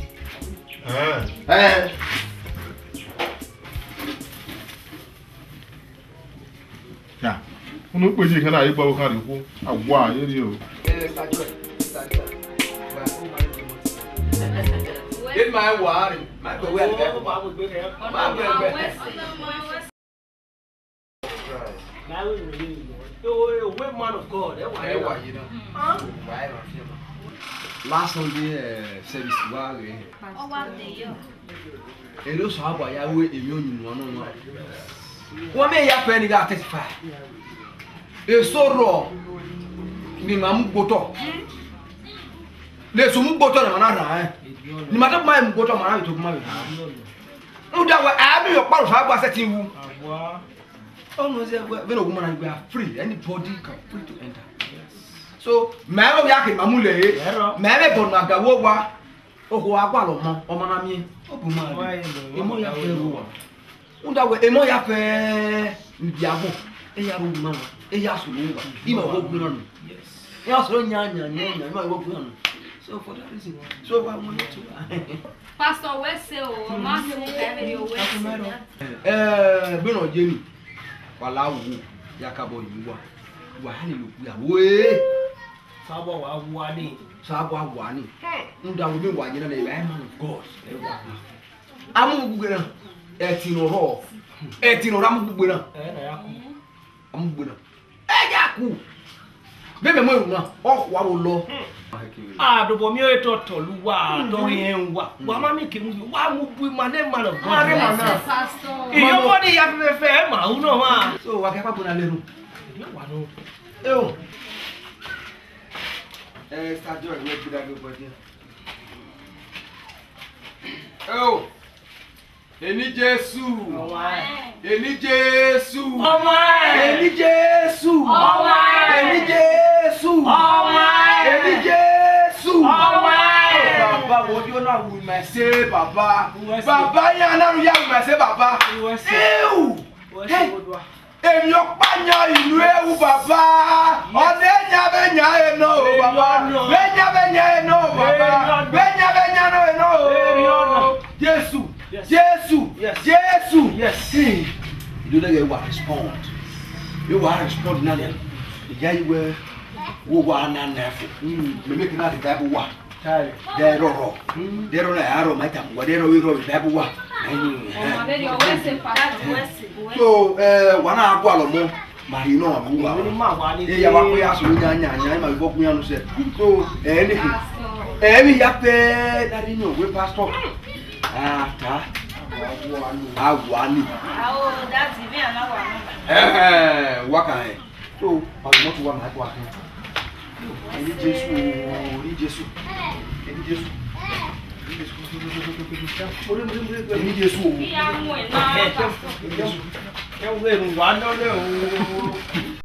Ya, unu pe ji kan na igba o kan ri ku agwa ye ri o. Get my water. My go well. My Now we really know. You a man of God. That's why. you know. last Sunday uh, service wa re. Oh, wow, there you. Elo so abo ya we emi onyunu no no. Wo me ya pe ni ga testify. E soro ni mamu gboto. Le so mu gboto na na ra eh. Ni ma to ma mu gboto ma ra to ma be. Mu da wa a me yo paru fa gba setting wu. Agwa. Oh no say we no woman we are free. Anybody can free to enter. So me o ya ke mamu le. Me me bon na ga wo wa. Oho agwa lo mo o ma na mi. O bu ma. Emo ya fe ru wa. Unda we emo ya fe ndiago. E ya ru ma. E ya so lo wa. Ima wo bu no. Yes. Ya so nya nya nya nya ma wo bu no. So for that reason. So wa mo to. Pastor we say o ma se mo ka be o we say. Eh be no je ni. Wala wo yakabo yi wa. Wa hallelujah. We. Sabo wa wa ni. Sabo wa ni. Nda wo mi wa nyina na e man of God. Amu gugu na. E ti no ro. E ti no ra mu gugu na. Eh na ya ku. Amu gugu na. E ya ku. Bebe mo yu na. O wa wo lo. Ah, do bo mi o to to lu wa do yen wa. Wa ma mi ke mu wa mu bu ma ne man of God. Ma na. Pastor. Iyo mo ni ya fe fe ma u no ma. So wa ke pa bu na le nu. Yo wa no. E o. Eh, sta jo ni bi da go bodi. Oh. Eni Jésù. Eni Jésù. Ọmọ Eni Jésù. Ọmọ Eni Jésù. Ọmọ Eni Jésù. Ọmọ Baba wo yo na wu me se baba. Baba ya na ru ya wu me se baba. Ewu. Hey. Emi o panya ìlú ewu baba. Ode nya be nya e no baba. Be nya be nya e no baba. Be nya be nya no e no. Jésù. Jésù. Jésù. Yes. Hey. You don't get what respond. You want respond na le. The guy we wo wa na na fo. Me make na the Bible wa. There ro. There ro na aro ma tam. Wa there ro we ro Bible wa. Oh, baby, o we say Pastor we say. So eh wa na agwa lo mo. Mari no amu wa. Ni ma wa ni. E ya wa ko ya so nya nya nya ma go kun ya no se. So eh ni. Eh mi ya pe daddy no we pastor. Ah ta. Agwa ni. Oh, that's even another one. Eh wa kan e. So pa mo to wa ma ko akin. Ni Jésù, ni Jésù. Ni Jésù. Ni Jésù. Iya mu e na Pastor. Ke we ru wa no le o.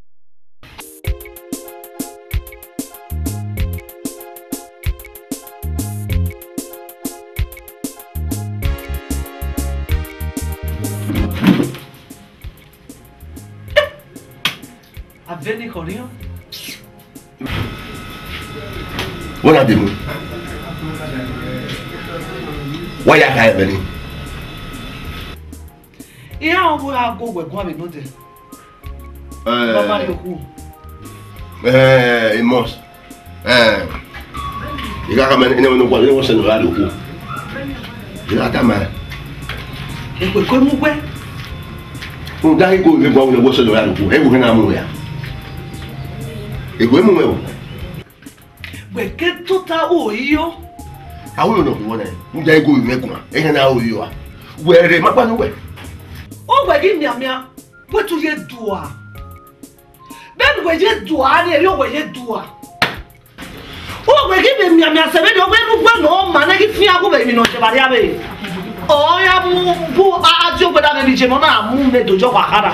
Aveni Corinho? What are you? Why are you having? Iya o bo ago we kwa me no de. Baba le ku. Eh, it must. Eh. You got come in no kwa, you want to know how to ku. You got that man. E ko ko mu gbe. Un dai go le gwa le wo so how to ku. E go na mu ya. E go mu me o. We ke tota o iyo. Awu no ku wona. Un dai go me ku. E na o yo a. We re ma kwa no we. O we gi miamia. We tu ye dua. Ben we ye dua ni yo we ye dua. O we gi me miamia se be do we nu gwa no ma na gi fi ago be mi no se ba ya be. O ya mu bu a ajo gbe da ni je mo na mu me dojo kwa kara.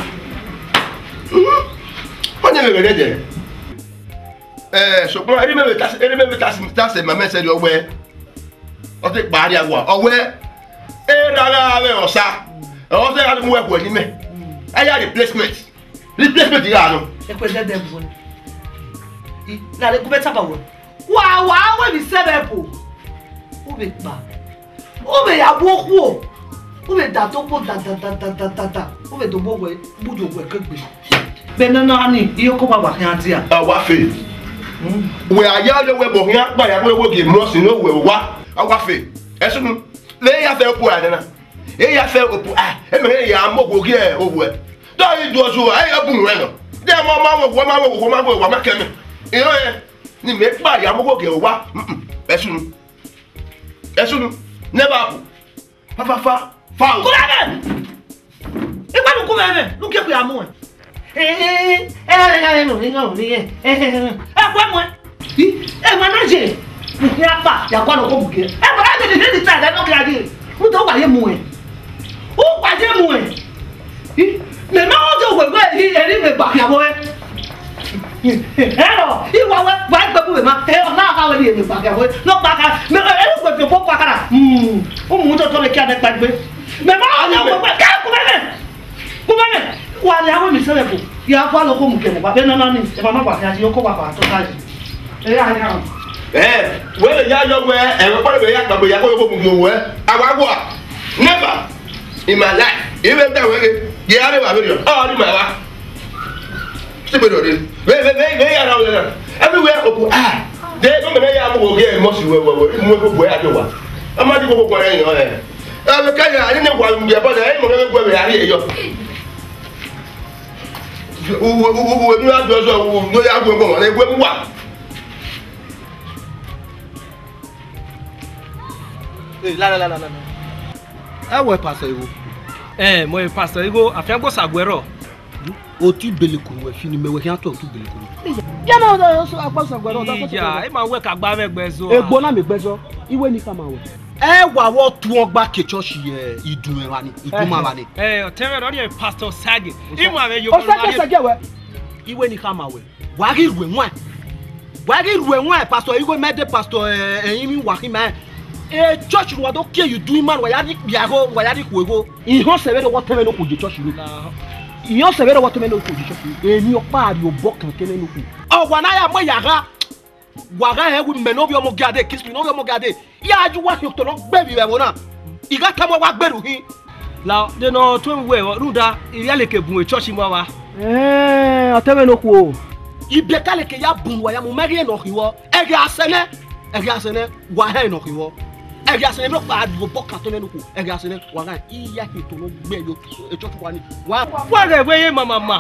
Onye me be je. Eh, so ko eri me be tas eri me be tas tas ma me se di owe. O te pa ri agwa. Owe. E ra ra we osa. O se ga mu we ko ni me. Aya replacement. Replacement ya no. E ko de dem bo. I na le ku beta ba wo. Wa wa we bi se be po. O be pa. O be ya bo ku o. O be da to po da da da da da da da. O be do bo we bu jo we ke gbe. Be na na ni iyo ko ba wa kan ti a. Awa fe. We aya le we bo yan pa ya we wo ge mo si no we wa. Awa fe. Esunu le ya fe po ada na. E ya fe opu ah. E me ya mo go ge e owu e. Do yi do so ai abun we no. De mo ma wo ma wo ko ma wo wa ma ke mi. Iyo e ni me pa ya mo go ge wa. Esunu. Esunu. Never happen. Fa fa fa. Fa. Kúrẹ́mẹ̀! Ìgbà ló kú mẹ́mẹ́, ló kí ẹ pé àmú ẹ̀. Ẹ ẹ ẹ ẹ ẹ nù ní ọ̀rùn ní ẹ ẹ ẹ ẹ kú ẹ̀mú ẹ. Ẹ máa náà jẹ bùkí apá yàgbọ́ àná kó bùkí ẹ. Ẹ bọ̀ láti dìde ní tàdá lọ́kì adé. Mo tó wàyé mu ẹ̀. Ó wàyé mu ẹ̀. Mẹ̀mẹ́ wọ́n tó wẹ̀wẹ̀ yìí ẹ̀rí mi gbà yàwó ẹ. Ẹ lọ ìwà wẹ wà á gbẹ̀kú mẹ̀má ẹ ọ̀ náà káwé ní èmi gbà yàwó ẹ. Lọ́pàá kan mẹ̀mẹ́ ẹ ló gbẹ̀fẹ̀ fọ́ pàkàrà. Ó mú tó tó lè kí adé gbàgbé. Mẹ̀mẹ́ wọ́n tó wẹ̀wẹ̀ kẹ́ kúmẹ́mẹ́ kúmẹ́mẹ́ wà ní àwọn mìíràn bò yà á fọ́ lóko mú kẹ̀mọ́ bàbá ẹ̀ náà ní ẹ̀ máa má bàtí àti yókò bàbá tó ká yìí. Ẹ yà á yà á. Ẹ wẹ́lẹ̀ yá yọ wẹ́ ẹ̀rọ pọ́lẹ̀ bẹ̀ yá gbàgbé yá kó yókò mú gbòòwò ẹ̀ àwọn àgbọ̀ à never in my life ìwé dá wẹ́rẹ́ yẹ á lè wà lórí ọ̀ ọ́ ní mà wá. Síbi lòdì bẹ́ẹ̀ bẹ́ẹ̀ bẹ́ẹ̀ yàrá wọlé náà everywhere òkú ah dé tó mẹ́mẹ́ yà mú òkè ẹ̀ mọ́sí wẹ́wẹ́wẹ́ mú gbogbo ẹ̀ àjọ wa ọmọdé gbogbo ẹ̀ yàn ẹ̀ ẹ̀ kẹ́yìn àyè ní wà lùdì ẹ̀bọ́dà ẹ̀ mọ̀ mẹ́mẹ́ gbẹ̀rẹ̀ àrí ẹ̀yọ. Uwe uwe ní wàá dọ̀ọ́sọ̀ uwe ní wàá gbẹ̀gbẹ̀ wọn ẹgbẹ́ mú wà. Ẹ wọ pàṣẹ ìwò. Ẹ mọ ìpàṣẹ ìwò àfẹ́gbọ́ sàgbẹ́rọ̀. O ti bele kuru wẹ fini mẹ wẹ kí n tó o tu bele kuru. Yẹ́nà ọ̀dọ̀ yóò sọ àpá sàgbẹ̀rọ̀ ọ̀dọ̀ tó ti Ìjà ẹ máa wẹ̀ ká gbá mẹ́gbẹ́ zọ. Egbò náà mi gbẹ́jọ́, ìwé ní ká máa wẹ̀. Ẹ wà wọ́ tu wọn gbá kẹ̀chọ́ sí ẹ ìdùn ẹ̀ wa ni ìdùn máa wa ni. Ẹ ọ̀tẹ́rẹ̀ lọ́dún yẹn Pastor Sagi. Ìmọ̀ àmì yóò o sẹ́kẹ̀ sẹ́kẹ̀ wẹ̀. Ìwé ní ká máa wẹ̀. Wà á rí ìrù ẹ̀wọ̀n ẹ̀. Wà á rí ìrù ẹ̀wọ̀n ẹ̀ pásítọ̀ ìwé mẹ́ẹ̀dẹ́ pásítọ̀ ẹ̀yìn mi wà kí máa ẹ̀. Ẹ church wa tó ké yìí dùn ìmọ̀ wà yá ní yàgò wà yá ní kòwégó. Ìhàn sẹ̀rẹ̀ lọ́wọ́ tẹ́lẹ̀ ló kò jẹ church rẹ̀. Ìyàn sẹ̀rẹ̀ lọ́wọ́ tẹ́lẹ̀ ló kò jẹ church rẹ̀. Èmi ọ̀pá àrí òbọ̀ kan tẹ́lẹ̀ ló kù. Ọ̀wà náà yà mọ yàrá. Wàrà ẹ̀ wí mẹ̀ n'obi ọmọ gàdé kìsìmì n'obi ọmọ gàdé. Yà á ju wá sí ọ̀tọ̀ lọ gbẹ̀bì rẹ̀ wọ̀ náà. Ìgá tẹ́wọ́ wá gbẹ̀rù hí. La deno tó ń wẹ̀ rúdà ìrìálẹ̀kẹ̀ bùn ẹ̀ church wa wa. Ẹ̀ẹ́ ọ̀tẹ́mẹ̀ ló kù o. Ibẹ̀ kálẹ̀ kẹ̀ yà bùn wà yà mú mẹ́rin ẹ̀ nọ̀ kì wọ́. Ẹ̀rì àsẹ̀nẹ̀ ẹ̀rì àsẹ̀nẹ̀ wà ẹ̀ nọ̀ kì wọ́. Ẹ̀rì àsẹ̀nẹ̀ bí ọ̀pá àdìgbò bọ́ kàtó lẹ́nu kù. Ẹ̀rì àsẹ̀nẹ̀ wà ẹ̀ ìyá ètò ló gbẹ̀ yọ ètò tó wà ní. Wọ́n rẹ̀ wẹ́yẹ màmá.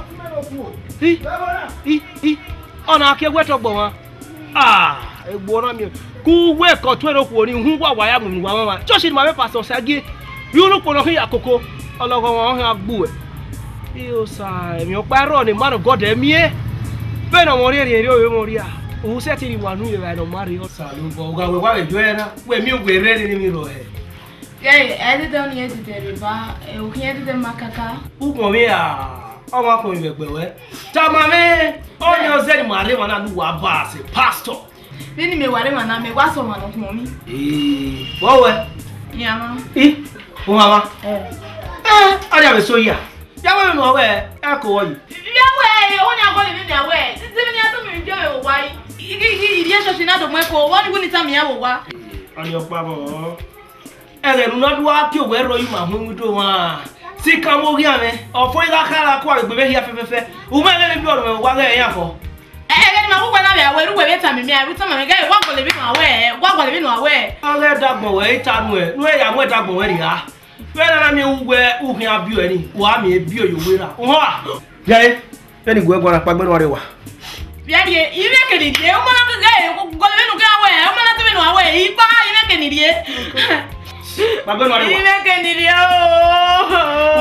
Hi hi hi ọ̀nà akẹ́wẹ́ tó gbọ̀ wọn. Ah, egbò náà mi kú wé kan tó ẹ̀rọ kù ní hu wà wáyà mú wà wọn wa. Church ni màá fẹ́ Pastor Sagi yóò ló pọnà fún àkókò ọlọ́kọ̀ wọn hàn gbù ẹ̀. Bí o sà ẹ̀mí ọ̀pá ẹ̀rọ ni man of God ẹ̀mí ẹ̀. Bẹ́ẹ̀ náà wọ́n rí èrè òye mọ̀ rí à. Òun sẹ́ ti rí wà nú ìrẹ̀ àìnà má rí ọ́. Sàlùbọ̀ ọ̀gá wẹ̀ wá ìjọ ẹ̀ náà. Wẹ̀ mí ògbè rẹ̀ ní mi rọ̀ ẹ̀. Yẹ́n ẹ̀ẹ́dẹ́dẹ́ ni ẹ̀ ti tẹ̀lé bá òkè ẹ̀ẹ́dẹ́dẹ́ máa kàkà. Ukùn mi à ọmọkùnrin gbẹ̀gbẹ̀wẹ́. Tàmà mi ọ̀nyẹ́ ọ̀sẹ̀ ni màá rí wọn náà ní wàá bá a sí pastor. Bí ni mi wà lẹ́mọ̀ náà mi wá sọ̀ wọn lọ́kùnrin mi. Ee wọ́n wẹ̀. Yàrá. Ì fún wa ma. Ẹ ẹ ọjà mi so yà. Yàwó mi nù ọwọ́ ẹ ẹ kò wọ yìí. Yàwó ẹ̀ ó ní akọ́lé mi ní àwọ̀ ẹ̀ títí mi ní atọ́ mi ń jẹ́ òwò wáyé. Ìdí ẹ̀ṣọ́ ṣe náà dògbò ẹ̀kọ́ wọ́n ní wọ́n ní sàmì yàwó wá. Ọ̀nì ọ̀pá bọ̀ ẹ̀rẹ̀ nù lọ́dún wá kí òwe ẹ̀rọ yìí máa mú mi tó wọn. Sí kan mo rí àmì ọ̀fọ̀ ìlà kára kó àgbègbè bẹ́ẹ̀ yá fẹ́fẹ́fẹ́. Òun mẹ́rin ní bí ọ̀rọ̀ mẹ́wàá wá rẹ̀ yà kọ́. Ẹ ẹ ni ma kúkọ náà bẹ̀ àwọ̀ ẹ̀rú wẹ̀ bẹ́ẹ̀ tàmì mi àrú tàmì mi gẹ́gẹ́ wọ́n kò lè bí nù àwọ̀ ẹ̀ wọ́n kò lè bí nù àwọ̀ ẹ̀. Ọ̀rẹ́ dàgbọ̀n wẹ̀ ẹ̀ tanu ẹ̀ nú ẹ̀yà mú ẹ̀ dàgbọ̀n wẹ̀ rìá. Bẹ́ẹ̀ náà mi wúwẹ́ òhìn abíọ̀ ẹ̀ ni wàá mi bí òyò wéra. Ọ̀hún à. Yẹ́n bẹ́ẹ̀ ni gbọ́ ẹ̀gbọ́n apá gbẹ́nu rẹ̀ wà. Bíyàdì ìwé kèdìdì ọmọ náà gẹ́gẹ́ gọ́lẹ̀ bẹ́ẹ̀ nù kí àwọ̀ ẹ̀ ọmọ náà tẹ́lẹ̀ nù àwọ̀ ẹ̀ ìgbà ìwé kèdìdì ẹ̀. Gbàgbẹ́nu rẹ̀ wà. Ìwé kèdìdì ooo.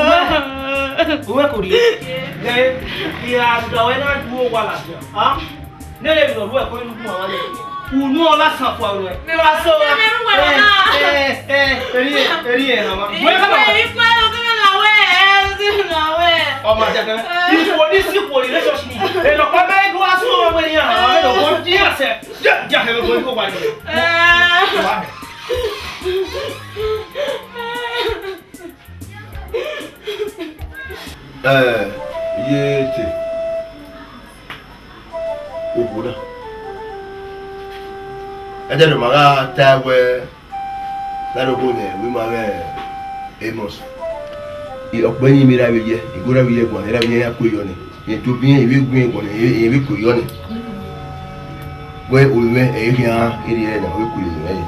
Uwe kò rí ẹ ìyá àdùdàwọ̀ ẹ̀ náà dúró wà lájà. Nílẹ̀ ìlú ọ̀rọ̀ ẹ̀kọ́ inú fún àwọn ẹ̀. Ùnú ọlá sàn fún àwọn ẹ̀. Mi wá sọ wa. Ẹ ẹ ẹ ẹ eri ẹ eri ẹ hàn ma. Ìwé ìfẹ́ ló kí mi làwọ̀ ẹ̀ ẹ̀ ló kí mi làwọ̀ ẹ̀. Ọmọ àjẹkẹ́ ìfò ní sípò ní lẹ́sọ̀sì ni. Èlò kan bẹ́ẹ̀ gbọ́ aṣọ ọmọ ènìyàn àwọn ẹ̀rọ kan jí àṣẹ. Jẹ́ àṣẹ gbogbo ìkó wà nílẹ̀. Ẹ iye tè òkú náà ẹ jẹ́ lọ́mọ́ra táwẹ́ ládùúgbò ní ẹ̀wí máa rẹ̀ Amos ọ̀pẹ́ mi ra wíyẹ ìgbóra wíyẹ gbọ̀n ẹ̀rọ wíyẹ kó yọ ni ètò bí ìwé gbìn gbọ̀n ìwé kò yọ ni wẹ́ òwúwẹ́ ẹ̀yẹ́ fi hàn èrè ẹ̀ náà wẹ́ kò yọ ẹ̀yẹ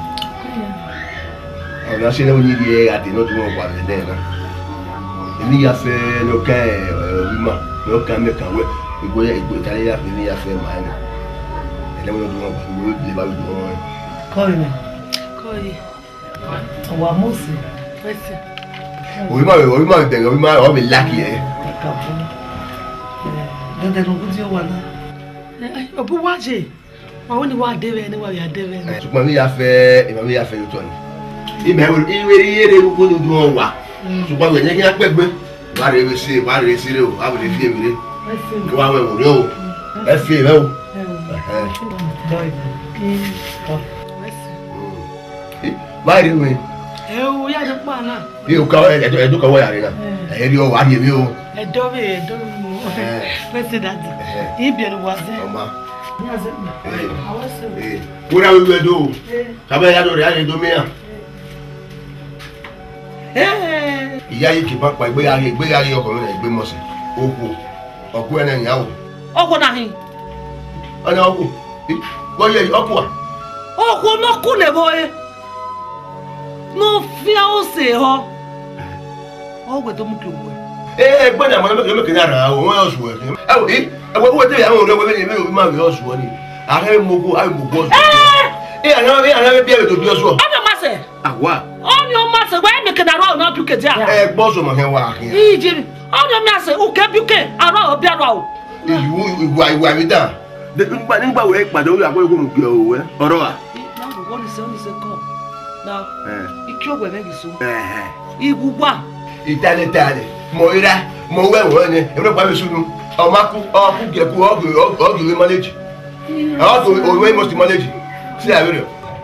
ọ̀nà sẹ́lẹ̀ wọ́n yí ẹ̀ àdéhùn tó wọ́n wà lẹ́lẹ́ náà èmi yà fẹ́ lọ́kàn ẹ̀ wíma lọ́kàn mẹ́kàn wẹ́ ìgbóyà ìgbóyà tálẹ́ yà fẹ́ mi yà fẹ́ màá ní ẹ̀lẹ́wọ̀n tó wọ́n wà ìwé lè bá wíjọ wọn Call me. Call you. Our Mosi. Listen. We might, we might, we might all be lucky, eh? Then they don't put you one. Obu waje. Ma woni wa deve ni wa ya deve. Ṣùgbọ́n mi ya fẹ́, ìmọ̀ mi ya fẹ́ lóòótọ́ ni. Ìmọ̀ ìwé ìwé eré gbogbo ni wọ́n wà. Ṣùgbọ́n mi ò ní kí wọ́n pẹ́ gbé. Wà á rẹ̀ sí, wà á rẹ̀ sí rẹ̀ o, wà á rẹ̀ fi èmi rẹ̀. Wà á wẹ̀ wò rẹ̀ o. Ẹ fi èmi o. Máa rí mi. Ẹ o yá jẹ́ pa náà. Bí o ká ẹ̀dùn kan wọ̀ yàrá náà. Ẹ rí ọ wà á rí èmi o. Ẹ̀dọ́ mi ẹ̀dọ́ mi mú. Fẹ́sẹ̀ dàdí. Ìbẹ̀rù wá sí. Wúrà wíwẹ̀ dò ó. Kábẹ́ yàtọ̀ rẹ̀ á lè domíyà. Ìyá yìí kì í bá pa ìgbéyàwó ìgbéyàwó ọkùnrin rẹ̀ gbé mọ̀sẹ̀. Òkú ọ̀kú ẹ̀ náà ìyàwó. Ọkọ náà hin. Ọ̀nà ọkù. Wọ́n yẹ ọkù wa. Ọkọ náà kú lè bọ̀ ẹ́. N'o fi àwọn sè họ. Ọgbẹ́ tó mú kí o wẹ̀. Ee gbọ́dọ̀ àwọn ọmọ kìíní àrà àwọn ọmọ ọ̀sùn ẹ̀. Ẹ wò yìí ẹ̀wọ̀n owó tẹ̀lé àwọn ọ̀rẹ́ wẹ́wẹ́ ni èmi ò máa rí ọ̀sùn wọn ni. Ààrẹ mọ̀gbọ́ ààrẹ mọ̀gbọ́ ọ̀sùn. Ee àná ee àná bí ẹ̀rẹ̀ tó bí ọ̀sùn. Ọ̀dọ̀ máa sẹ̀. Àwa. Ọ̀nì ọmọ sẹ̀ wẹ́ẹ́ mi kìnnà àrọ̀ ọ̀nà bíkẹ̀ díà. Ẹ gbọ́ sọ̀mọ̀ kẹ́ wá kí. Ìjì ọ̀nì ọmọ sẹ̀ òkè bíkẹ̀ àrọ̀ ọ̀bí àrọ̀ o. Ìwú ìwà ìwà mi dà. Nígbà nígbà wo ẹ pàdé orí àgbọ̀ ìkó mu kí ọ̀wọ́ ẹ ọ̀rọ̀ wa. Wọ́n ní sẹ́ wọ́n ní sẹ́ kọ́. Now, ikú ọ̀gbẹ̀ mẹ́gì so. Ìgbùgbà. Ìtàlẹ̀tàlẹ̀ mọ̀ ira mọ̀ wẹ̀wọ̀ ni ẹ̀rọ pàmì sunu ọmọ akú ọkú gẹ̀kú ọ̀gìrì mọ́lẹ́jì ọ̀gìrì òwe mọ̀sí mọ́lẹ́jì sí àwẹ̀rẹ̀.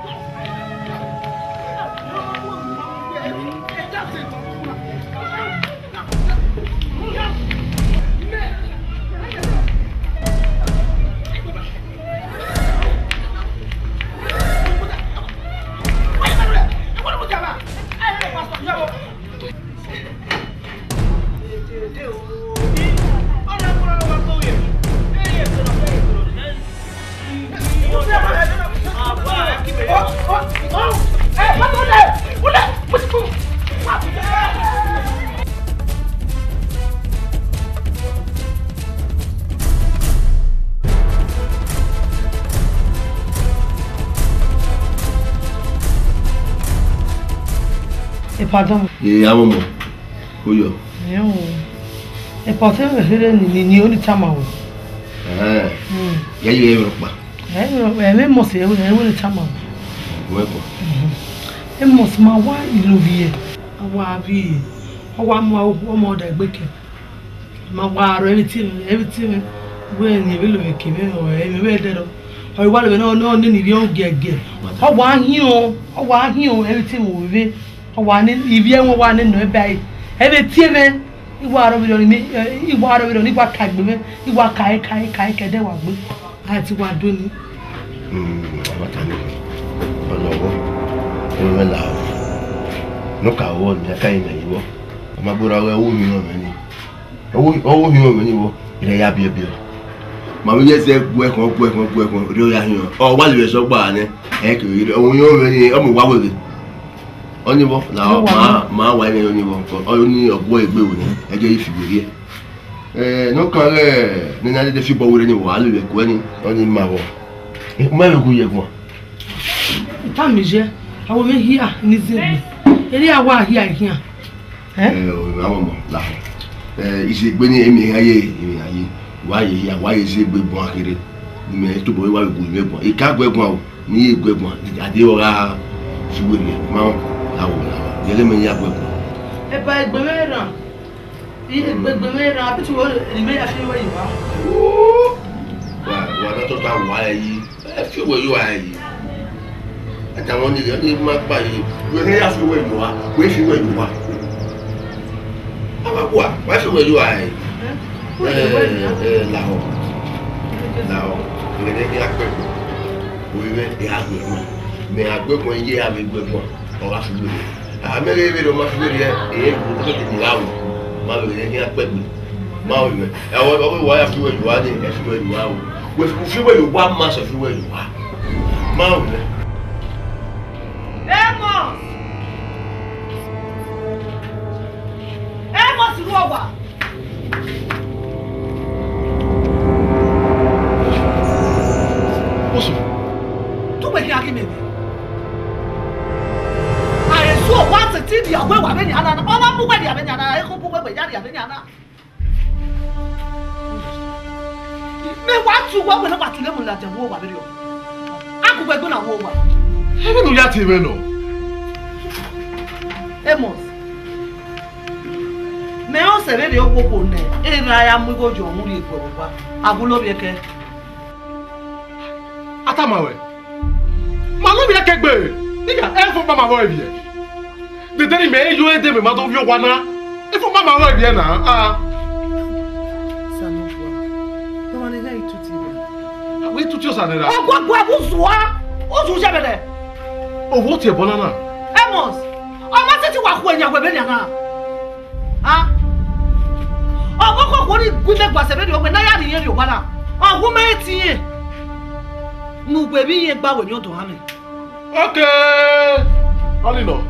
Pardon. Ye àwọn ọmọ oyo. Eh o. E pa se me here ni ni oni tama o. Eh. Ya ye e pa. Eh e me mo se e oni tama o. We ko. E mo se ma wa ilovie. Awa bi. Awa mo o mo da gbeke. Ma wa ro everything everything we ni be lo ke me o e me be de do. O wa lo no no ni ni bi o gege. O wa hin o. O wa hin o everything we be. Wa ni ibi enwo wa ni no e bai e be tie me iwa aro bi ni iwa aro bi ni gba kagbe me iwa kai kai kai kede wa gbe ati wa do ni mm abata ni olowo o me la no ka wo ni ka ina iwo ma bura we wo mi no me ni owo owo mi no me ni wo ile ya bi bi ma mi je se gbu e kan gbu e kan gbu e kan ri o ya hin o wa le so gba ni e ki ri ohun yo me ni o mi wa wo Onibo na ma ma wa ni onibo nko o ni ogbo egbewo ni eje ifigori eh no kan le ni na de fi bo wore ni wa le ko ni oni ma wo ma le ku ye ko ta mi je awo me hia ni zebi eri awa hia hia eh o ma mo la eh isegbe ni emi aye emi aye wa ye hia wa ye segbe bon akere ni me to bo wa gbo me bon ika gbo egbon o ni egbo egbon ade ora suwe ni ma awo la yele me ya gbegbo e ba egbe meran i egbe meran abi ti wo ni me ya fi we yiwa wa wa na to ta wa yi e fi we yiwa yi ata won ni ni ma pa yi we ni ya fi we yiwa we fi we yiwa aba kwa wa fi we yiwa yi eh eh la ho la ho le ni ya pe we we ya gbegbo me agbegbo ye ya gbegbo ọ̀rọ̀ àfúgbò àmẹ́rẹ́ ìwé lọ máa fi lórí ẹ̀ èyí kò tó tètè láwùn máa lò ní apẹ́gbẹ̀ máa wẹ̀ ẹ̀wọ̀n ọ̀rọ̀ ìwà yà fíwẹ̀ ìwà ní ẹ̀fíwẹ̀ ìwà o wẹ̀ fíwẹ̀ ìwà máa sọ fíwẹ̀ ìwà máa wẹ̀. Amos! Amos ló wà. Oṣù. Tó gbẹ̀ kí akí mẹ́rin. wo wa se ti dia we wa be ni ana na o ma bu we dia be ni ana e ko bu we be ya dia be ni ana me wa tu wa we na ba tu le mu la je wo wa be ri o aku gbe na wo wa e be no ya ti be no Emos me o se be ri o ko ko ne e ra ya mu go jo mu ri ko wa agulo bi ke atamawe malo bi ke gbe niga e fo mama wo e bi de de me e yo e de me ma to vi o wa na e fo mama wo e bi na ah sanu fo to ma ne ga ituti we tuti o sanera o gwa gwa bu zuwa o zu je be de o wo ti e bona na Emos o ma se ti wa ku enya gbe be ni na ah o ko ko ko ni gbe gba se be ni o gbe na ya ni yen ri o wa na o gu me ti yen nu gbe bi yen gba we ni o do ha mi okay ali no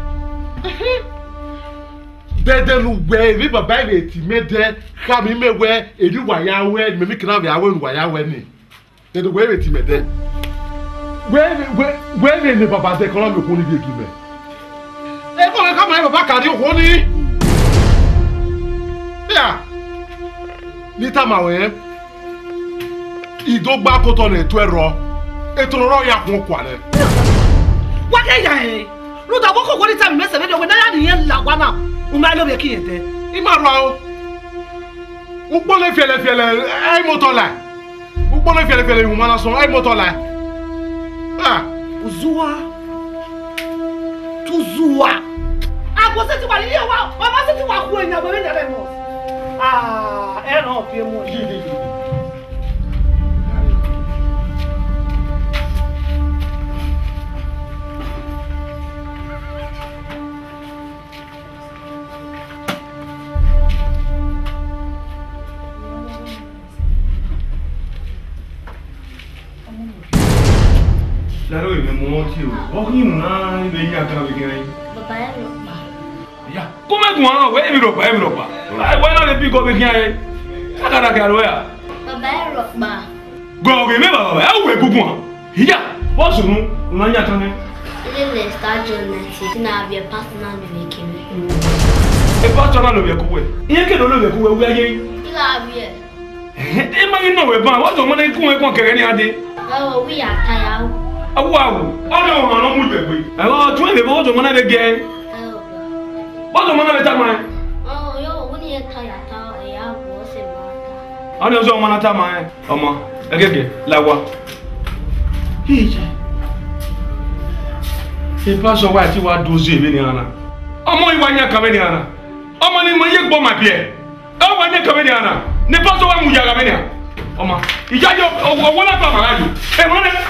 dede nu we bi baba e ti me de ka mi me we eri wa ya we me mi kina ya we ru wa ya we ni dede we e ti me de we we we ni baba de kola mi ko ni bi egi me e ko ka ma baba ka ri o ni ya ni ta ma we idogba ko to na eto ero eto ro ya kun kwa le wa de ya e lu da ko ko ni ta mi me se be de we na ya ni yen la wa na o ma lo be ki yen te imaro o upo le fiele fiele ai motola upo le fiele fiele humana son ai motola ah zuwa tu zuwa agbo se ti wa ni wa o ma se ti wa ku enya gbe be de mo ah e no fi mo Claro, y me muevo, tío. Oye, una niña que no me quiere. Papá es ropa. Ya. ¿Cómo es tu güey? Es mi ropa, es mi ropa. Ay, bueno, le pico me quiere. Sácala que aloe. Papá es ropa. Go, que me va, va, güey, cucua. Y ya. Vos un una niña que no. Ele está jonati na bia personal be kime. E personal lo be ku we. Iye ke lo lo be ku we we aye. Ila bia. Eh, e ma ni no we ba, wa so mo na ku we kon kere ni ade. Oh, we are tired. Awu awu. O le o no mu be gbe. E o tun le bo so mo na be ge. Oh. Bo so mo na be ta ma. Oh, yo, we need tired ta e ya wo se ma. Ani o so mo na ta ma e. Omo, e gege, la wa. Hije. E pa so wa ti wa dozie be ni ana. Omo iwa nya ka be ni ana. Omo ni mo ye gbo ma bie. E wa nya ka be ni ana. Ne pa so wa mu ya ka be ni ana. Omo, ija yo owo la pa ma ra ju. E mo na.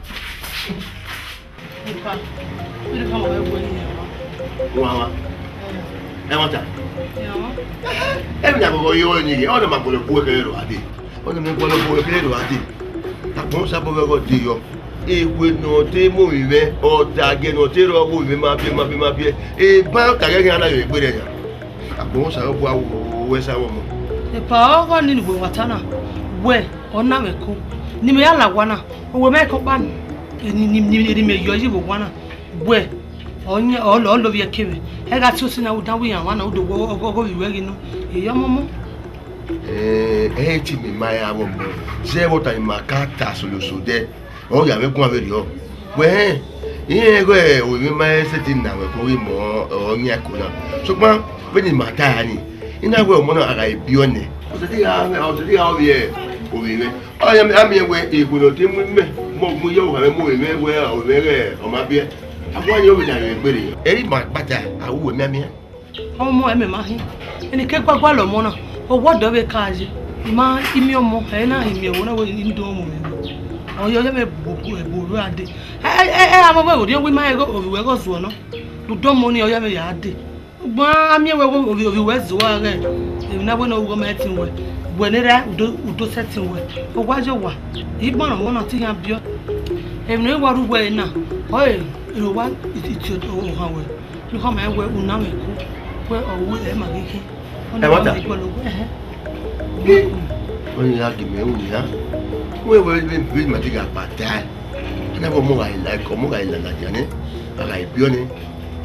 Ipa. Iri ka mo we wo ni o. Wa wa. E mo ta. Ya. E mi na go yo ni ge. O le ma ko le bu ke ro ade. O le mi ko le bu ke ro ade. Ta ko sa bo go di yo. Ewe no te mo iwe o ta ge no te ro wo iwe ma bi ma bi ma bi e ba ka ge ana yo egbere ya agbon sa bo awo we sa wo mo e pa o go ni gbo watana we ona we ko ni me yala wana o we me ko pan ni ni ni me yo yi bo wana we onye o lo lo bi ekebe e ga ti o sina udan wi yan wana o do go go iwe gi no e yo momo eh eh ti mi ma ya wo mo se wo ta ma ka ta so lo so de o ya me kun averi o we iye go e o mi ma se ti na we ko wi mo o mi ko na ṣùgbọ́n be ni ma ta ni ina we o mo na ara ibi one o se ti ya o se ti ya o bi e o mi me o ya mi ami we e ko no ti mu me mo mu ye o me mo we me we o me re o ma bi e agbo ni o bi na re gbere e ri ma pata awu mi ami omo e me ma hin eni ke gbagba lo mo na o wodo be kaaje ma imi omo e na imi o na we ni do mo me oyo yo me bobu e boru ade eh eh amo we ori we ma ego obi we go zo no do mo ni oyo me ya ade gba ami we obi obi we zo wa re e na bo na wo ma tin we bo ni ra udo udo setting we o gwa je wa igbon mo na ti yan bio e no wa ru we na oye ro wa iti o ha we ni ha ma we una we ku we o we e ma kiki e wata oni ya gi me uni ha we we be be ma diga pata na bo mo ga ila ko mo ga ila na jane ala ibio ni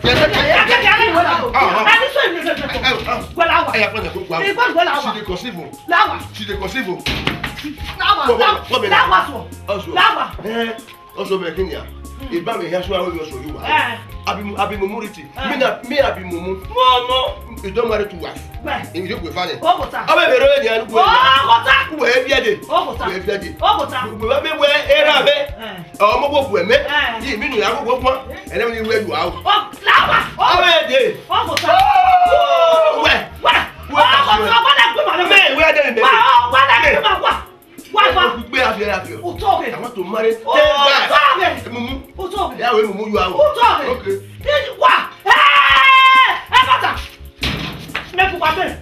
Yes, ẹ kẹ́kẹ́ alẹ́ ìwé la o ẹni sọ èmi fẹ́ fẹ́ wẹ́ la wa ẹ yà pẹ́ nìkan kó àwọn. ìgbà wẹ́ la wa She dey conceive o. la wa She dey conceive o. la wa la wa sọ la wa. Ẹ ọsọ bẹ kí ni à? Ìbá mi hẹ́ sọ àwọn yóò sọ yóò wá. Abimu abimumu riti. Mi na mi abimumu. Mọ̀mọ́. You don't marry to wife. Èmi yóò gbé fani. Ó kò ta. Ọbẹ̀ bẹ̀rẹ̀ ó yẹ ní àdúgbò. Ó kò ta. Wẹ̀ ẹ́ bí ẹ̀ dé. Ó kò ta. Wẹ̀ ẹ́ bí ẹ̀ dé. Ó kò ta. Gbogbo wa bẹ wẹ ẹrẹ abẹ. Ọmọ bò bu ẹmẹ. Yìí mi nù yà kó pọn. Ẹnẹ mi ni wẹ lu awo. Ó làwà. Ọbẹ̀ dé. Ó kò ta. Wẹ̀. Wẹ̀. Ó kò ta. Wọ́n dà gbé màlúù. Mẹ ìwé ẹdẹ nìbẹ. Wọ́n dà gbé màlúù. Wá wá. Gbé àfihàn àfihàn. Ó tọ́ bẹ̀. Àwọn tó marry. Ó tọ́ bẹ̀. Mumu. Ó tọ́ bẹ̀. Yàwé mumu yọ awo. Ó tọ́ bẹ̀. Okay. Wá. Ẹ bàtà. Mẹ́kù wá bẹ́ẹ̀.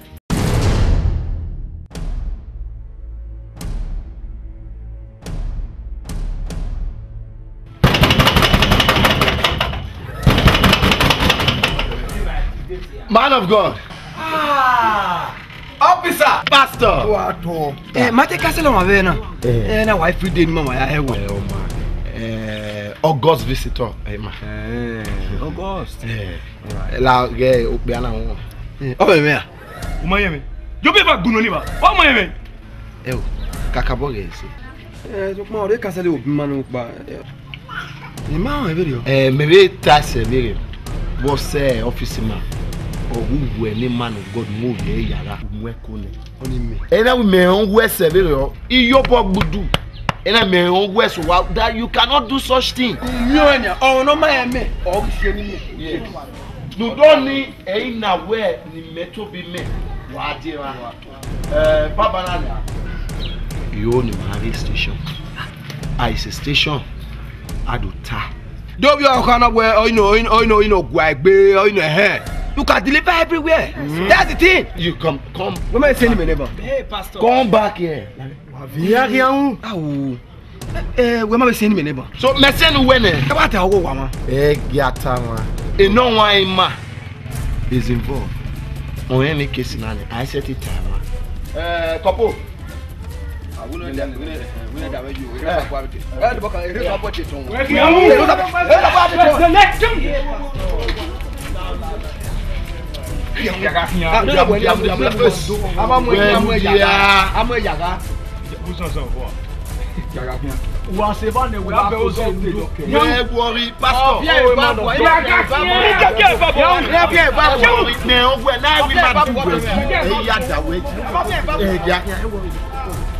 Man of God. Ah, officer. Pastor. Wato. Eh, mate kasela ma be na. Eh, na wife free day ni mama ya hewo. Eh, o ma. Eh, August visitor. Eh, ma. Eh, August. Eh. La ge o pe ana won. Eh, o be me ya. O ma yeme. Yo be ba guno ni ba. O ma yeme. Eh o. Kakabo ge se. Eh, so ma ore kasele obi ma no pa. Ni ma won e be ri o. Eh, me be ta se mere. Wo se office man. Owu any man of God move ye yara we ko ni. Oni me. Ena we me on we se be ro. Iyo po gbudu. Ena me on we so that you cannot do such thing. Mi o nya. O no ma e me. O bi se ni me. Yes. No don ni e na we ni meto bi me. Wa je wa. Eh baba na na. You ni Mari station. I is station. Aduta. Do bi o kana we o ino o ino ino gwa egbe o ino eh. You can deliver everywhere. Mm. That's the thing. You come come. What am I saying, my neighbor? Hey, pastor. Come back here. Viens rien. Ah ou. Eh, what am I saying, my neighbor? So me say no when eh. Come out here, go mama. Eh, giata ma. E no one ma is involved. On any case na I set it time. Eh, couple. I will not we not damage you. We not quality. Eh, the book I read about it. Where you? The next thing. Yaga fiya. Ah, no, when you am the first. I'm am am yaga. I'm yaga. Who son son for? Yaga fiya. Wa se ba ne we ba o se ni. Yeah, worry, pastor. Yeah, Baba. Yaga fiya. Yaga Baba. Yeah, Baba. Me on we na we man do we. Eh, ya da we. Eh, ya.